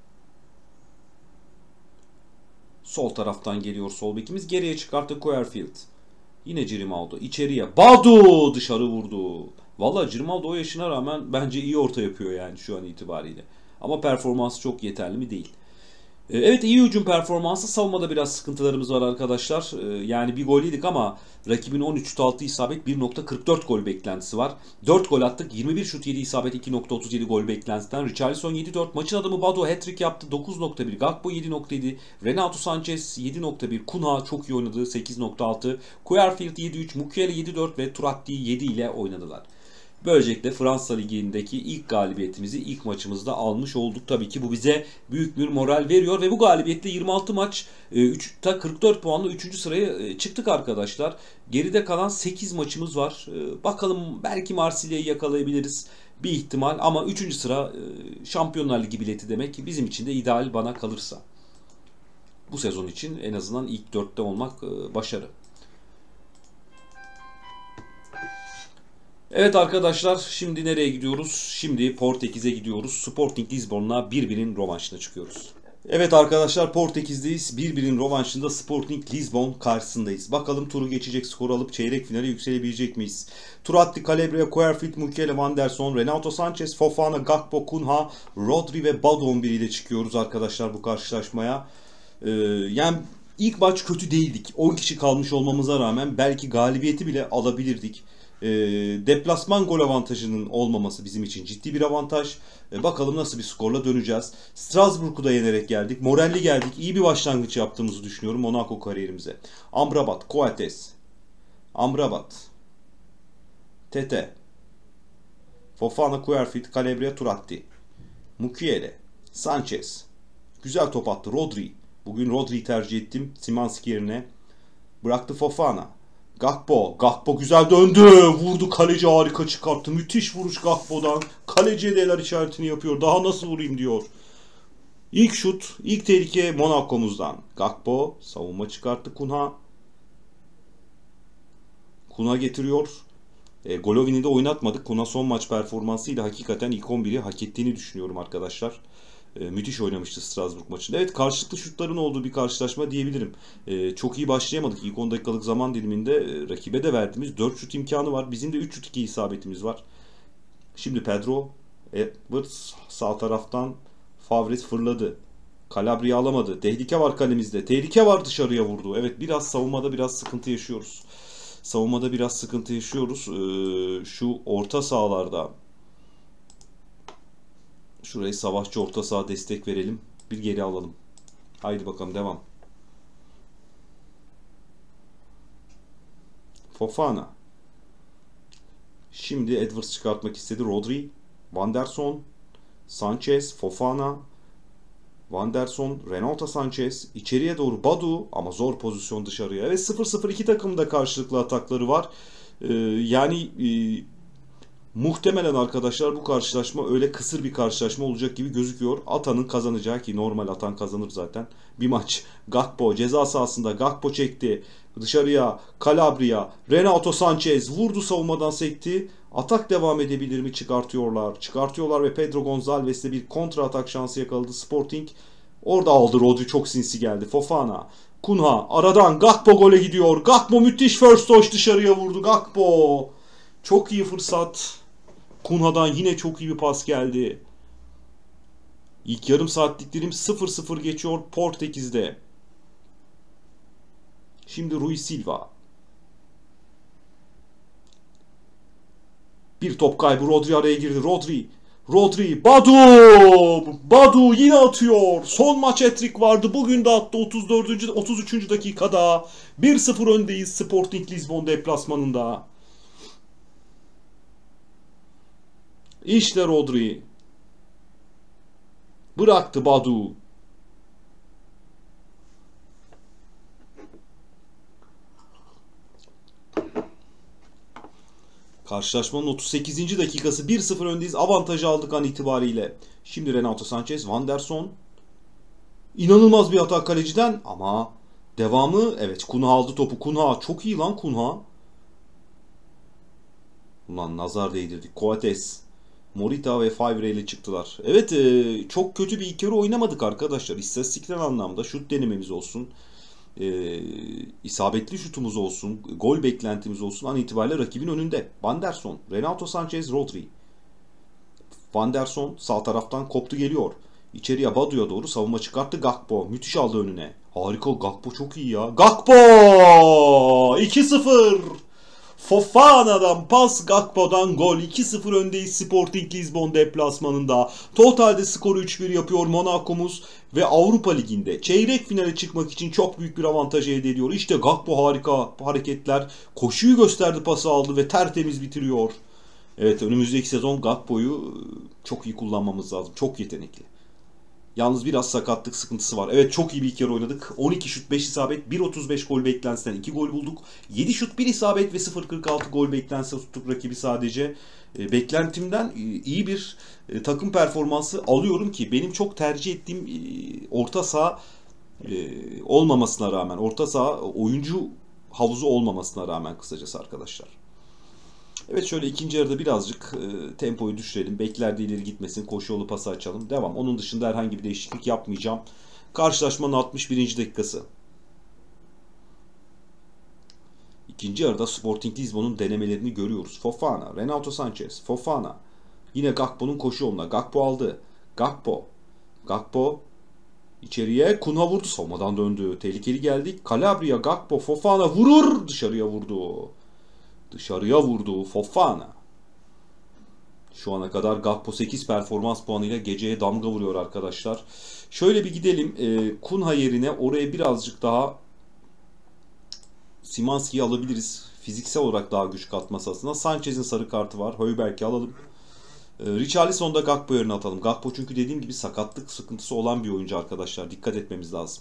Sol taraftan geliyor sol bekimiz. Geriye çıkarttı Querfield. Yine Grimaldo. İçeriye. Badu dışarı vurdu. Valla Grimaldo o yaşına rağmen bence iyi orta yapıyor yani şu an itibariyle. Ama performansı çok yeterli mi? Değil. Evet, iyi hücum performansı. Savunmada biraz sıkıntılarımız var arkadaşlar. Yani bir gol yedik ama rakibin on üç şut altı isabet, bir nokta kırk dört gol beklentisi var. dört gol attık. yirmi bir şut yedi isabet, iki nokta otuz yedi gol beklentisinden. Richarlison yedi dört. Maçın adamı Badu hat-trick yaptı. dokuz nokta bir. Gakpo yedi nokta yedi. Renato Sanchez yedi nokta bir. Cunha çok iyi oynadı. sekiz nokta altı. Querfield yedi üç. Mukiele yedi dört ve Turatti yedi ile oynadılar. Böylelikle Fransa Ligi'ndeki ilk galibiyetimizi ilk maçımızda almış olduk. Tabii ki bu bize büyük bir moral veriyor ve bu galibiyetle yirmi altı maç üçte kırk dört puanla üçüncü sıraya çıktık arkadaşlar. Geride kalan sekiz maçımız var. Bakalım, belki Marsilya'yı yakalayabiliriz. Bir ihtimal ama üçüncü sıra Şampiyonlar Ligi bileti demek, bizim için de ideal bana kalırsa. Bu sezon için en azından ilk dörtte olmak başarı. Evet arkadaşlar, şimdi nereye gidiyoruz? Şimdi Portekiz'e gidiyoruz. Sporting Lisbon'la bir birin rövanşına çıkıyoruz. Evet arkadaşlar, Portekiz'deyiz. bir birin rövanşında Sporting Lisbon karşısındayız. Bakalım turu geçecek, skor alıp çeyrek finale yükselebilecek miyiz? Turatti, Calabria, Querfield, Mukiele, Van der Son, Renato Sanchez, Fofana, Gakpo, Cunha, Rodri ve Badu on bir ile çıkıyoruz arkadaşlar bu karşılaşmaya. Ee, yani ilk maç kötü değildik. on kişi kalmış olmamıza rağmen belki galibiyeti bile alabilirdik. E, deplasman gol avantajının olmaması bizim için ciddi bir avantaj. E, bakalım nasıl bir skorla döneceğiz. Strasbourg'u da yenerek geldik. Moralli geldik. İyi bir başlangıç yaptığımızı düşünüyorum Monaco kariyerimize. Amrabat, Coates, Amrabat, Tete, Fofana, Querfield, Calabria, Turatti, Mukiele, Sanchez. Güzel top attı. Rodri. Bugün Rodri'yi tercih ettim Szymański yerine. Bıraktı Fofana. Gakpo. Gakpo güzel döndü. Vurdu. Kaleci harika çıkarttı. Müthiş vuruş Gakpo'dan. Kaleciye de el işaretini yapıyor. Daha nasıl vurayım diyor. İlk şut, ilk tehlike Monaco'muzdan. Gakpo savunma çıkarttı Cunha. Cunha getiriyor. E, Golovin'i de oynatmadık. Cunha son maç performansıyla hakikaten ilk on biri hak ettiğini düşünüyorum arkadaşlar. E, müthiş oynamıştı Strasbourg maçında. Evet, karşılıklı şutların olduğu bir karşılaşma diyebilirim. E, çok iyi başlayamadık. İlk on dakikalık zaman diliminde e, rakibe de verdiğimiz dört şut imkanı var. Bizim de üç şut iki isabetimiz var. Şimdi Pedro Edwards sağ taraftan Favres fırladı. Calabria alamadı. Tehlike var kalemizde. Tehlike var, dışarıya vurdu. Evet, biraz savunmada biraz sıkıntı yaşıyoruz. Savunmada biraz sıkıntı yaşıyoruz. Ee, şu orta sahalarda şurayı savaşçı orta saha destek verelim. Bir geri alalım. Haydi bakalım, devam. Fofana. Şimdi Edwards çıkartmak istedi. Rodri. Van der Son. Sanchez. Fofana. Van der Son. Renato Sanchez. İçeriye doğru Badu ama zor pozisyon dışarıya. Evet, sıfır sıfır iki takımda karşılıklı atakları var. Ee, yani e, muhtemelen arkadaşlar bu karşılaşma öyle kısır bir karşılaşma olacak gibi gözüküyor. Atan'ın kazanacağı, ki normal Atan kazanır zaten. Bir maç. Gakpo ceza sahasında. Gakpo çekti. Dışarıya Calabria. Renato Sanchez vurdu, savunmadan sekti. Atak devam edebilir mi? Çıkartıyorlar. Çıkartıyorlar ve Pedro Gonçalves'le bir kontra atak şansı yakaladı Sporting. Orada aldı Rodri, çok sinsi geldi. Fofana. Cunha aradan Gakpo gole gidiyor. Gakpo müthiş first touch, dışarıya vurdu Gakpo. Çok iyi fırsat. Cunha'dan yine çok iyi bir pas geldi. İlk yarım saatlik dilim sıfır sıfır geçiyor Portekiz'de. Şimdi Rui Silva. Bir top kaybı, Rodri araya girdi. Rodri. Rodri. Badu. Badu yine atıyor. Son maç hat-trick vardı. Bugün de attı otuz dördüncü otuz üçüncü dakikada. bir sıfır öndeyiz Sporting Lisbon deplasmanında. İşte Rodri. Bıraktı Badu. Karşılaşmanın otuz sekizinci dakikası, bir sıfır öndeyiz. Avantajı aldık an itibariyle. Şimdi Renato Sanchez, Van der Son. İnanılmaz bir atak kaleciden ama devamı, evet, Cunha aldı topu. Cunha çok iyi lan, Cunha. Ulan nazar değdirdik. Coates, Morita ve Favre ile çıktılar. Evet, e, çok kötü bir ilk yarı oynamadık arkadaşlar. İstatistiksel anlamda şut denememiz olsun. E, isabetli şutumuz olsun. Gol beklentimiz olsun. An itibariyle rakibin önünde. Van der Son, Renato Sanchez, Rodri. Van der Son sağ taraftan koptu geliyor. İçeriye Badu'ya doğru savunma çıkarttı. Gakpo müthiş aldı önüne. Harika, Gakpo çok iyi ya. Gakpo! iki sıfır. Fofana'dan pas, Gakpo'dan gol. iki sıfır öndeyiz Sporting Lisbon deplasmanında. Totalde skoru üç bir yapıyor Monaco'muz ve Avrupa Ligi'nde çeyrek finale çıkmak için çok büyük bir avantaj elde ediyor. İşte Gakpo harika hareketler. Koşuyu gösterdi, pası aldı ve tertemiz bitiriyor. Evet, önümüzdeki sezon Gakpo'yu çok iyi kullanmamız lazım. Çok yetenekli. Yalnız biraz sakatlık sıkıntısı var. Evet, çok iyi bir ilk yarı oynadık. on iki şut, beş isabet, bir otuz beş gol beklentisinden iki gol bulduk. yedi şut, bir isabet ve sıfır kırk altı gol beklentisi tuttuk rakibi sadece. E, beklentimden e, iyi bir e, takım performansı alıyorum ki benim çok tercih ettiğim e, orta saha e, olmamasına rağmen, orta saha oyuncu havuzu olmamasına rağmen kısacası arkadaşlar. Evet, şöyle ikinci yarıda birazcık e, tempoyu düşürelim. Bekler de ileri gitmesin. Koşu yolu pası açalım. Devam. Onun dışında herhangi bir değişiklik yapmayacağım. Karşılaşmanın altmış birinci dakikası. İkinci yarıda Sporting Lisbon'un denemelerini görüyoruz. Fofana, Renato Sanchez, Fofana. Yine Gakpo'nun koşu yoluna. Gakpo aldı. Gakpo. Gakpo içeriye. Cunha vurdu. Savunmadan döndü. Tehlikeli geldik. Calabria, Gakpo, Fofana vurur. Dışarıya vurdu. Dışarıya vurdu Fofana. Şu ana kadar Gakpo sekiz performans puanıyla geceye damga vuruyor arkadaşlar. Şöyle bir gidelim. E, Cunha yerine oraya birazcık daha Szymański'yi alabiliriz. Fiziksel olarak daha güç katması aslında. Sanchez'in sarı kartı var. Højbjerg'i alalım. E, Richarlison'u da Gakpo yerine atalım. Gakpo çünkü dediğim gibi sakatlık sıkıntısı olan bir oyuncu arkadaşlar. Dikkat etmemiz lazım.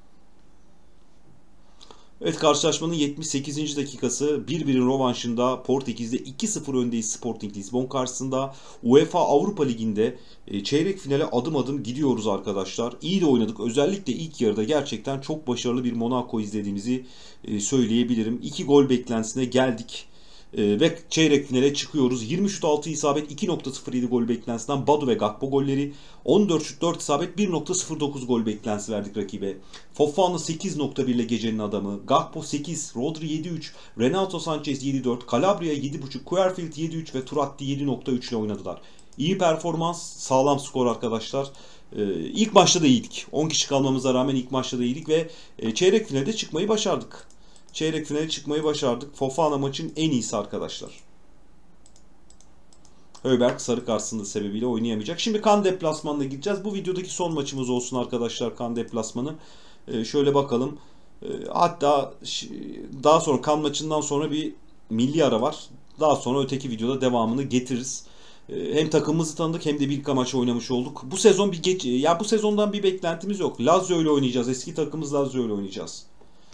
Evet, karşılaşmanın yetmiş sekizinci dakikası, bir birin rövanşında Portekiz'de iki sıfır öndeyiz Sporting Lisbon karşısında. UEFA Avrupa Ligi'nde çeyrek finale adım adım gidiyoruz arkadaşlar. İyi de oynadık. Özellikle ilk yarıda gerçekten çok başarılı bir Monaco izlediğimizi söyleyebilirim. iki gol beklentisine geldik. Ve çeyrek finale çıkıyoruz. yirmi şut altı isabet, iki nokta sıfır yedi gol beklentisinden Badu ve Gakpo golleri. on dört şut dört isabet, bir nokta sıfır dokuz gol beklentisi verdik rakibe. Fofana sekiz nokta bir ile gecenin adamı. Gakpo sekiz, Rodri yedi üç, Renato Sanchez yedi dört, Calabria yedi buçuk, Querfield yedi üç ve Turatti yedi nokta üç ile oynadılar. İyi performans, sağlam skor arkadaşlar. Ee, ilk maçta da iyiydik. on kişi kalmamıza rağmen ilk maçta da iyiydik ve çeyrek finalde çıkmayı başardık. Çeyrek finale çıkmayı başardık. Fofana maçın en iyisi arkadaşlar. Højbjerg sarı kartının sebebiyle oynayamayacak. Şimdi Cannes deplasmanına gideceğiz. Bu videodaki son maçımız olsun arkadaşlar, Cannes deplasmanı. Ee, şöyle bakalım. Ee, hatta daha sonra Cannes maçından sonra bir milli ara var. Daha sonra öteki videoda devamını getiririz. Ee, Hem takımımızı tanıdık hem de bir iki maç oynamış olduk. Bu sezon bir geç, ya bu sezondan bir beklentimiz yok. Lazio ile oynayacağız. Eski takımımız Lazio ile oynayacağız.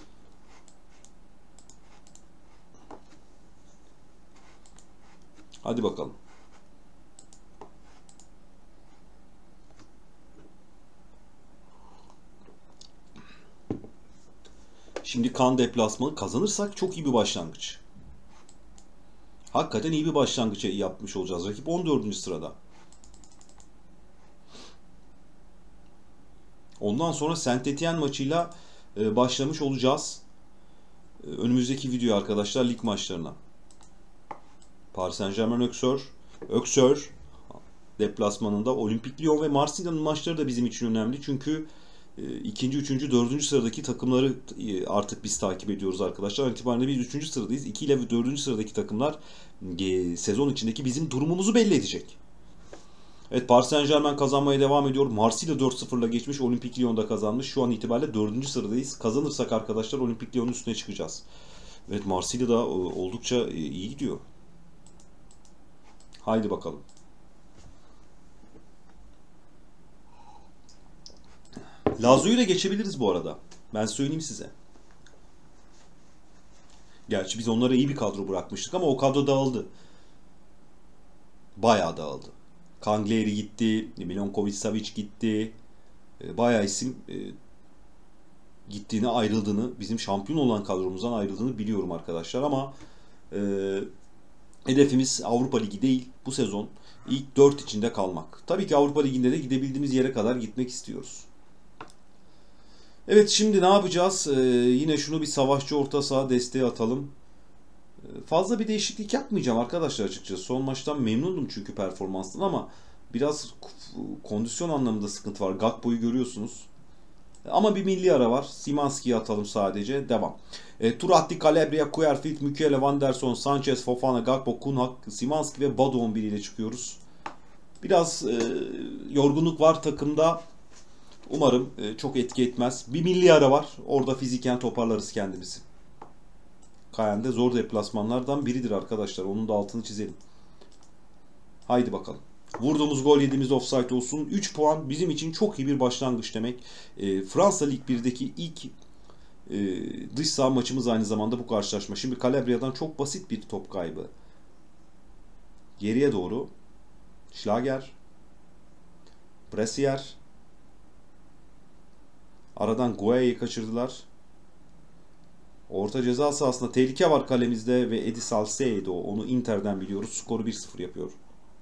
Hadi bakalım. Şimdi Cannes deplasmanı kazanırsak çok iyi bir başlangıç. Hakikaten iyi bir başlangıç yapmış olacağız. Rakip on dördüncü sırada. Ondan sonra Saint-Étienne maçıyla e, başlamış olacağız. E, önümüzdeki video arkadaşlar lig maçlarına. Paris Saint-Germain Auxerre, Auxerre deplasmanında Olympique Lyon ve Marsilya'nın maçları da bizim için önemli. Çünkü e, ikinci, üçüncü, dördüncü sıradaki takımları e, artık biz takip ediyoruz arkadaşlar. An itibariyle biz üçüncü sıradayız. iki ile dördüncü sıradaki takımlar e, sezon içindeki bizim durumumuzu belli edecek. Evet, Paris Saint-Germain kazanmaya devam ediyor. Marsilya dört sıfırla geçmiş. Olympique Lyon'da kazanmış. Şu an itibariyle dördüncü sıradayız. Kazanırsak arkadaşlar Olympique Lyon'un üstüne çıkacağız. Evet, Marsilya da oldukça iyi gidiyor. Haydi bakalım. Lazio'yu da geçebiliriz bu arada. Ben söyleyeyim size. Gerçi biz onlara iyi bir kadro bırakmıştık ama o kadro dağıldı. Bayağı dağıldı. Kangleri gitti, Milinkovic Savic gitti. Bayağı isim gittiğini, ayrıldığını, bizim şampiyon olan kadromuzdan ayrıldığını biliyorum arkadaşlar ama e, hedefimiz Avrupa Ligi değil. Bu sezon ilk dört içinde kalmak. Tabii ki Avrupa Ligi'nde de gidebildiğimiz yere kadar gitmek istiyoruz. Evet, şimdi ne yapacağız? Ee, yine şunu bir savaşçı orta saha desteği atalım. Ee, fazla bir değişiklik yapmayacağım arkadaşlar açıkçası. Son maçtan memnundum çünkü performanstan ama biraz kondisyon anlamında sıkıntı var. Gakpo'yu görüyorsunuz. Ama bir milli ara var. Szymański'yi atalım sadece. Devam. E, Turatti, Calabria, Kuyerfield, Mukiele, Wanderson, Sanchez, Fofana, Gakpo, Kunhak, Szymański ve Badu on bir ile çıkıyoruz. Biraz e, yorgunluk var takımda. Umarım e, çok etki etmez. Bir milli ara var. Orada fiziken toparlarız kendimizi. Caen de zor deplasmanlardan biridir arkadaşlar. Onun da altını çizelim. Haydi bakalım. Vurduğumuz gol, yediğimiz offside olsun. üç puan bizim için çok iyi bir başlangıç demek. E, Fransa Lig bir'deki ilk e, dış saha maçımız aynı zamanda bu karşılaşma. Şimdi Calabria'dan çok basit bir top kaybı. Geriye doğru. Schlager. Bressier. Aradan Guaya'yı kaçırdılar. Orta ceza sahasında tehlike var kalemizde ve Edi Salcedo, onu Inter'den biliyoruz. Skoru bir sıfır yapıyor.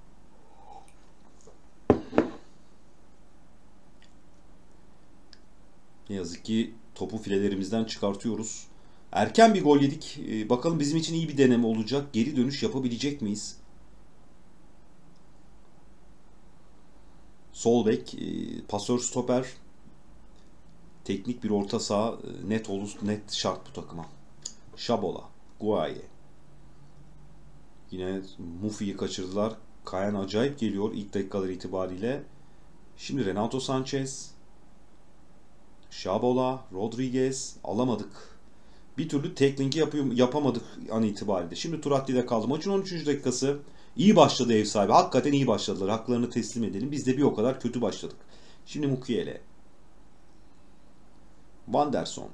Ne yazık ki topu filelerimizden çıkartıyoruz. Erken bir gol yedik. Ee, bakalım bizim için iyi bir deneme olacak. Geri dönüş yapabilecek miyiz? Sol bek, e, pasör stoper. Teknik bir orta saha net olur, net şart bu takıma. Şabola, Guaye. Yine Mufi'yi kaçırdılar. Caen acayip geliyor ilk dakikalar itibariyle. Şimdi Renato Sanchez, Şabola, Rodriguez alamadık. Bir türlü tackling'i yapamadık an itibariyle. Şimdi Turatti'de kaldı. Maçın on üçüncü dakikası. İyi başladı ev sahibi. Hakikaten iyi başladılar. Haklarını teslim edelim. Biz de bir o kadar kötü başladık. Şimdi Mukiele. Wanderson.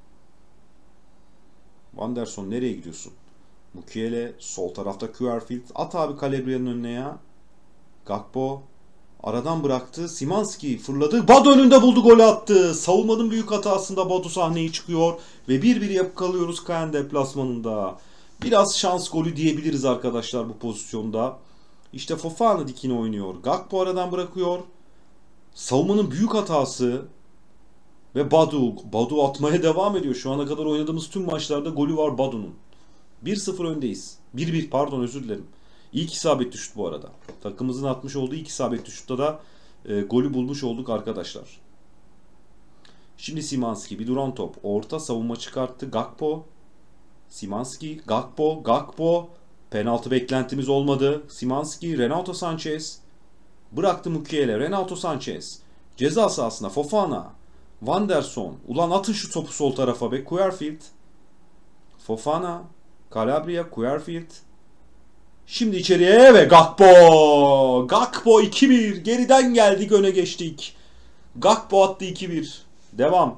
Wanderson nereye gidiyorsun? Mukiele sol tarafta Kuyerfield. At abi Calabria'nın önüne ya. Gakpo aradan bıraktı. Szymański fırladı. Badu önünde buldu, golü attı. Savunmanın büyük hatasında Badu sahneye çıkıyor. Ve bir bir yapıp kalıyoruz Caen deplasmanında. Biraz şans golü diyebiliriz arkadaşlar bu pozisyonda. İşte Fofana dikine oynuyor. Gakpo aradan bırakıyor. Savunmanın büyük hatası. Ve Badu. Badu atmaya devam ediyor. Şu ana kadar oynadığımız tüm maçlarda golü var Badu'nun. bir sıfır öndeyiz. bir bir pardon, özür dilerim. İlk isabetli şut bu arada. Takımımızın atmış olduğu ilk isabetli şutta da e, golü bulmuş olduk arkadaşlar. Şimdi Szymański bir duran top. Orta savunma çıkarttı. Gakpo. Szymański. Gakpo. Gakpo. Penaltı beklentimiz olmadı. Szymański. Renato Sanchez. Bıraktı Mukiele. Renato Sanchez. Ceza sahasına Fofana. Wanderson. Ulan atın şu topu sol tarafa be. Kuyerfield. Fofana. Calabria, Querfield. Şimdi içeriye ve Gakpo. Gakpo iki bir. Geriden geldik, öne geçtik. Gakpo attı iki bir. Devam.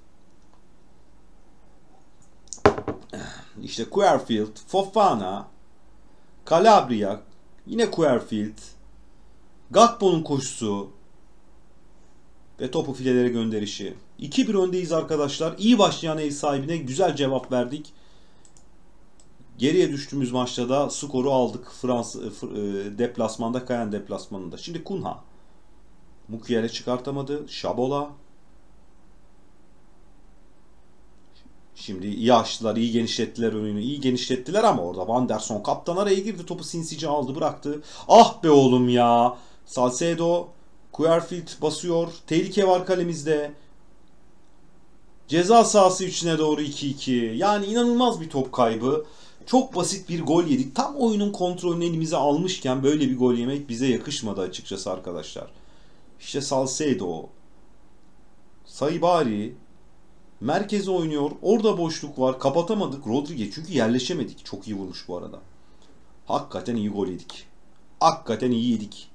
İşte Querfield, Fofana, Calabria, yine Querfield, Gakpo'nun koşusu ve topu filelere gönderişi. iki bir öndeyiz arkadaşlar. İyi başlayan ev sahibine güzel cevap verdik. Geriye düştüğümüz maçta da skoru aldık. Fransa deplasmanda, Caen deplasmanında. Şimdi Kunha. Mukiyer'e çıkartamadı. Şabola. Şimdi iyi açtılar, iyi genişlettiler önünü, iyi genişlettiler ama orada Van der Son kaptan araya girdi, topu sinsice aldı, bıraktı. Ah be oğlum ya. Salcedo, Querfield basıyor. Tehlike var kalemizde. Ceza sahası içine doğru iki iki. Yani inanılmaz bir top kaybı. Çok basit bir gol yedik. Tam oyunun kontrolünü elimize almışken böyle bir gol yemek bize yakışmadı açıkçası arkadaşlar. İşte Salcedo, Saibari merkeze oynuyor. Orada boşluk var. Kapatamadık. Rodriguez çünkü yerleşemedik. Çok iyi vurmuş bu arada. Hakikaten iyi gol yedik. Hakikaten iyi yedik.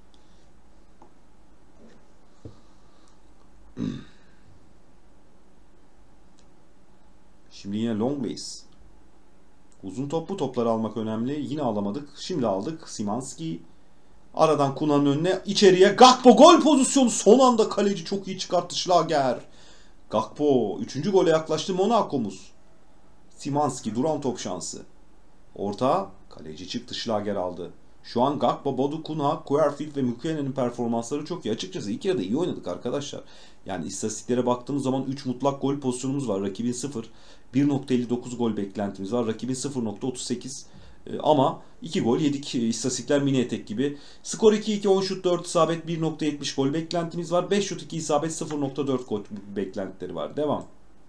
Şimdi yine long base. Uzun top, bu topları almak önemli. Yine alamadık. Şimdi aldık. Szymański. Aradan Kuna'nın önüne. İçeriye Gakpo, gol pozisyonu. Son anda kaleci çok iyi çıkarttı. Schlager. Gakpo. Üçüncü gole yaklaştı Monaco'muz. Szymański duran top şansı. Orta. Kaleci çıktı. Schlager aldı. Şu an Gakpo, Badu, Kunha, Querfield ve Mukiene'nin performansları çok iyi. Açıkçası iki yarıda iyi oynadık arkadaşlar. Yani istatistiklere baktığımız zaman üç mutlak gol pozisyonumuz var. Rakibin sıfır. bir nokta elli dokuz gol beklentimiz var. Rakibin sıfır nokta otuz sekiz. Ee, ama iki gol yedik. İstatistikler mini etek gibi. Skor iki iki, on şut dört isabet, bir nokta yetmiş gol beklentimiz var. beş şut iki isabet, sıfır nokta dört gol beklentileri var. Devam.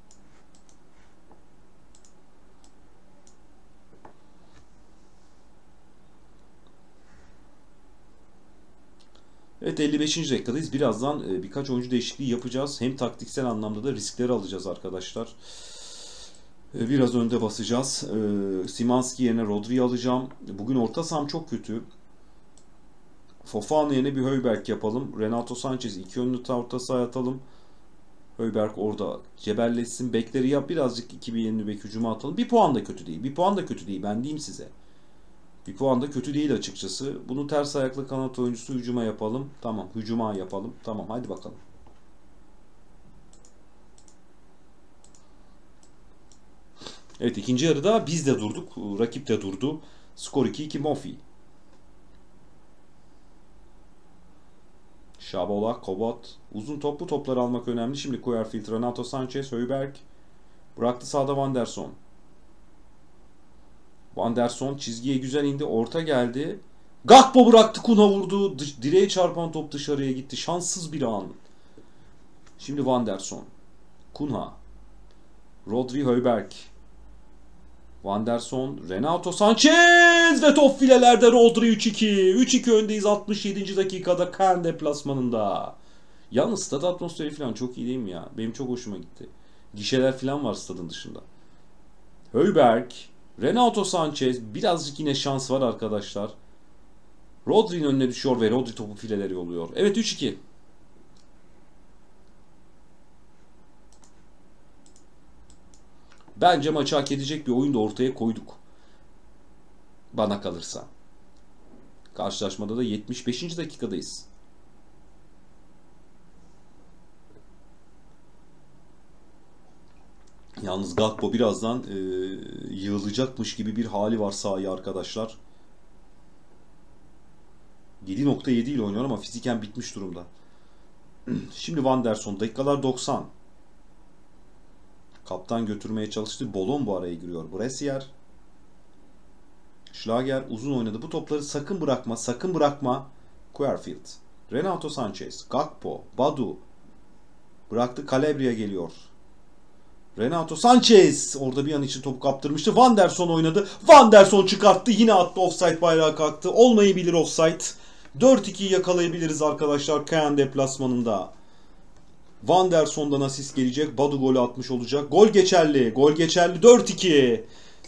Evet, elli beşinci dakikadayız. Birazdan birkaç oyuncu değişikliği yapacağız. Hem taktiksel anlamda da riskleri alacağız arkadaşlar. Biraz önde basacağız. Szymański yerine Rodri'yi alacağım. Bugün orta saham çok kötü. Fofana yerine bir Højbjerg yapalım. Renato Sanchez'i iki önlü orta sahaya atalım. Højbjerg orada cebelleşsin. Bekleri yap, birazcık iki bir yeni bek hücuma atalım. Bir puan da kötü değil. Bir puan da kötü değil. Ben diyeyim size. Bir puan da kötü değil açıkçası. Bunu ters ayaklı kanat oyuncusu hücuma yapalım. Tamam. Hücuma yapalım. Tamam. Hadi bakalım. Evet, ikinci yarıda biz de durduk. Rakip de durdu. Skor iki iki Mofi. Şabola, Kobot. Uzun toplu topları almak önemli. Şimdi Querfield, Renato Sanchez, Højbjerg. Bıraktı sağda Van der Son. Van der Son çizgiye güzel indi. Orta geldi. Gakpo bıraktı. Kunha vurdu. Direğe çarpan top dışarıya gitti. Şanssız bir an. Şimdi Van der Son. Kunha. Rodri, Højbjerg. Van der Son, Renato Sanchez ve top filelerde Rodri üç iki. üç iki öndeyiz altmış yedinci dakikada Caen deplasmanında. Yalnız stad atmosferi falan çok iyi değil mi ya? Benim çok hoşuma gitti. Gişeler falan var stadın dışında. Højbjerg, Renato Sanchez, birazcık yine şans var arkadaşlar. Rodri'nin önüne düşüyor ve Rodri topu fileleri yolluyor. Evet, üç iki. Bence maçı hak edecek bir oyun da ortaya koyduk. Bana kalırsa. Karşılaşmada da yetmiş beşinci dakikadayız. Yalnız Gakpo birazdan e, yığılacakmış gibi bir hali var sahaya arkadaşlar. yedi nokta yedi ile oynuyor ama fiziken bitmiş durumda. Şimdi Van der Son, dakikalar doksan. Kaptan götürmeye çalıştı. Bolon bu araya giriyor. Bressier. Schlager uzun oynadı. Bu topları sakın bırakma. Sakın bırakma. Querfield. Renato Sanchez. Gakpo. Badu. Bıraktı. Calabria geliyor. Renato Sanchez. Orada bir an için topu kaptırmıştı. Van der Son oynadı. Van der Son çıkarttı. Yine attı. Offside bayrağı kalktı. Olmayabilir offside. dört ikiyi yakalayabiliriz arkadaşlar Caen deplasmanında. Van der Son'dan asist gelecek. Badu golü atmış olacak. Gol geçerli. Gol geçerli. dört iki.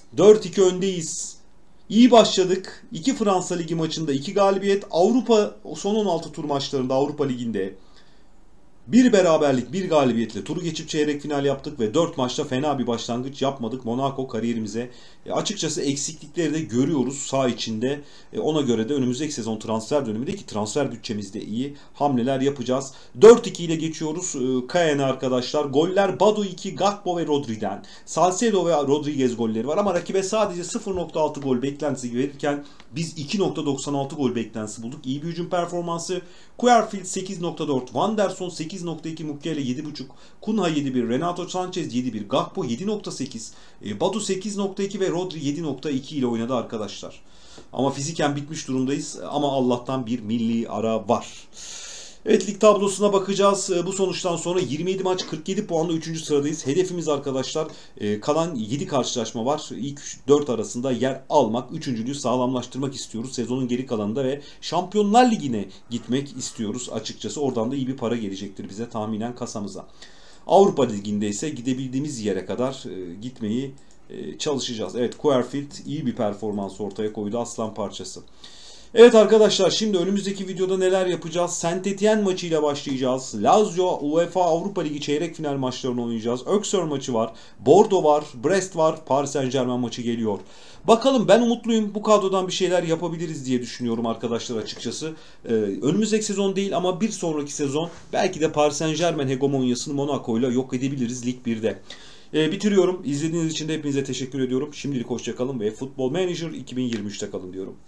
dört iki öndeyiz. İyi başladık. iki Fransa Ligi maçında iki galibiyet. Avrupa son on altı tur maçlarında Avrupa Ligi'nde bir beraberlik, bir galibiyetle turu geçip çeyrek final yaptık ve dört maçta fena bir başlangıç yapmadık Monaco kariyerimize. E, açıkçası eksiklikleri de görüyoruz saha içinde. E, ona göre de önümüzdeki sezon transfer dönemindeki transfer bütçemiz de iyi. Hamleler yapacağız. dört iki ile geçiyoruz e, Caen'e arkadaşlar. Goller Badu iki, Gakpo ve Rodri'den. Salcedo ve Rodriguez golleri var ama rakibe sadece sıfır nokta altı gol beklentisi verirken biz iki nokta doksan altı gol beklentisi bulduk. İyi bir hücum performansı. Querfield sekiz nokta dört, Van der Son sekiz nokta iki, Mukiele yedi buçuk, Cunha yedi bir, Renato Sanchez yedi bir, Gakpo yedi nokta sekiz, e, Badu sekiz nokta iki ve Rodri yedi nokta iki ile oynadı arkadaşlar. Ama fiziken bitmiş durumdayız ama Allah'tan bir milli ara var. Evet, lig tablosuna bakacağız. Bu sonuçtan sonra yirmi yedi maç, kırk yedi puanla üçüncü sıradayız. Hedefimiz arkadaşlar kalan yedi karşılaşma var. İlk dört arasında yer almak, üçüncülüğü sağlamlaştırmak istiyoruz sezonun geri kalanında ve Şampiyonlar Ligi'ne gitmek istiyoruz açıkçası. Oradan da iyi bir para gelecektir bize tahminen kasamıza. Avrupa Ligi'nde ise gidebildiğimiz yere kadar gitmeyi çalışacağız. Evet, Querfield iyi bir performans ortaya koydu, aslan parçası. Evet arkadaşlar, şimdi önümüzdeki videoda neler yapacağız? Saint Etienne maçıyla başlayacağız. Lazio UEFA Avrupa Ligi çeyrek final maçlarını oynayacağız. Auxerre maçı var. Bordeaux var. Brest var. Paris Saint-Germain maçı geliyor. Bakalım, ben umutluyum. Bu kadrodan bir şeyler yapabiliriz diye düşünüyorum arkadaşlar açıkçası. Ee, önümüzdeki sezon değil ama bir sonraki sezon belki de Paris Saint-Germain hegemonyasını Monaco ile yok edebiliriz Lig birde. Ee, bitiriyorum. İzlediğiniz için de hepinize teşekkür ediyorum. Şimdilik hoşça kalın ve Football Manager iki bin yirmi üçte kalın diyorum.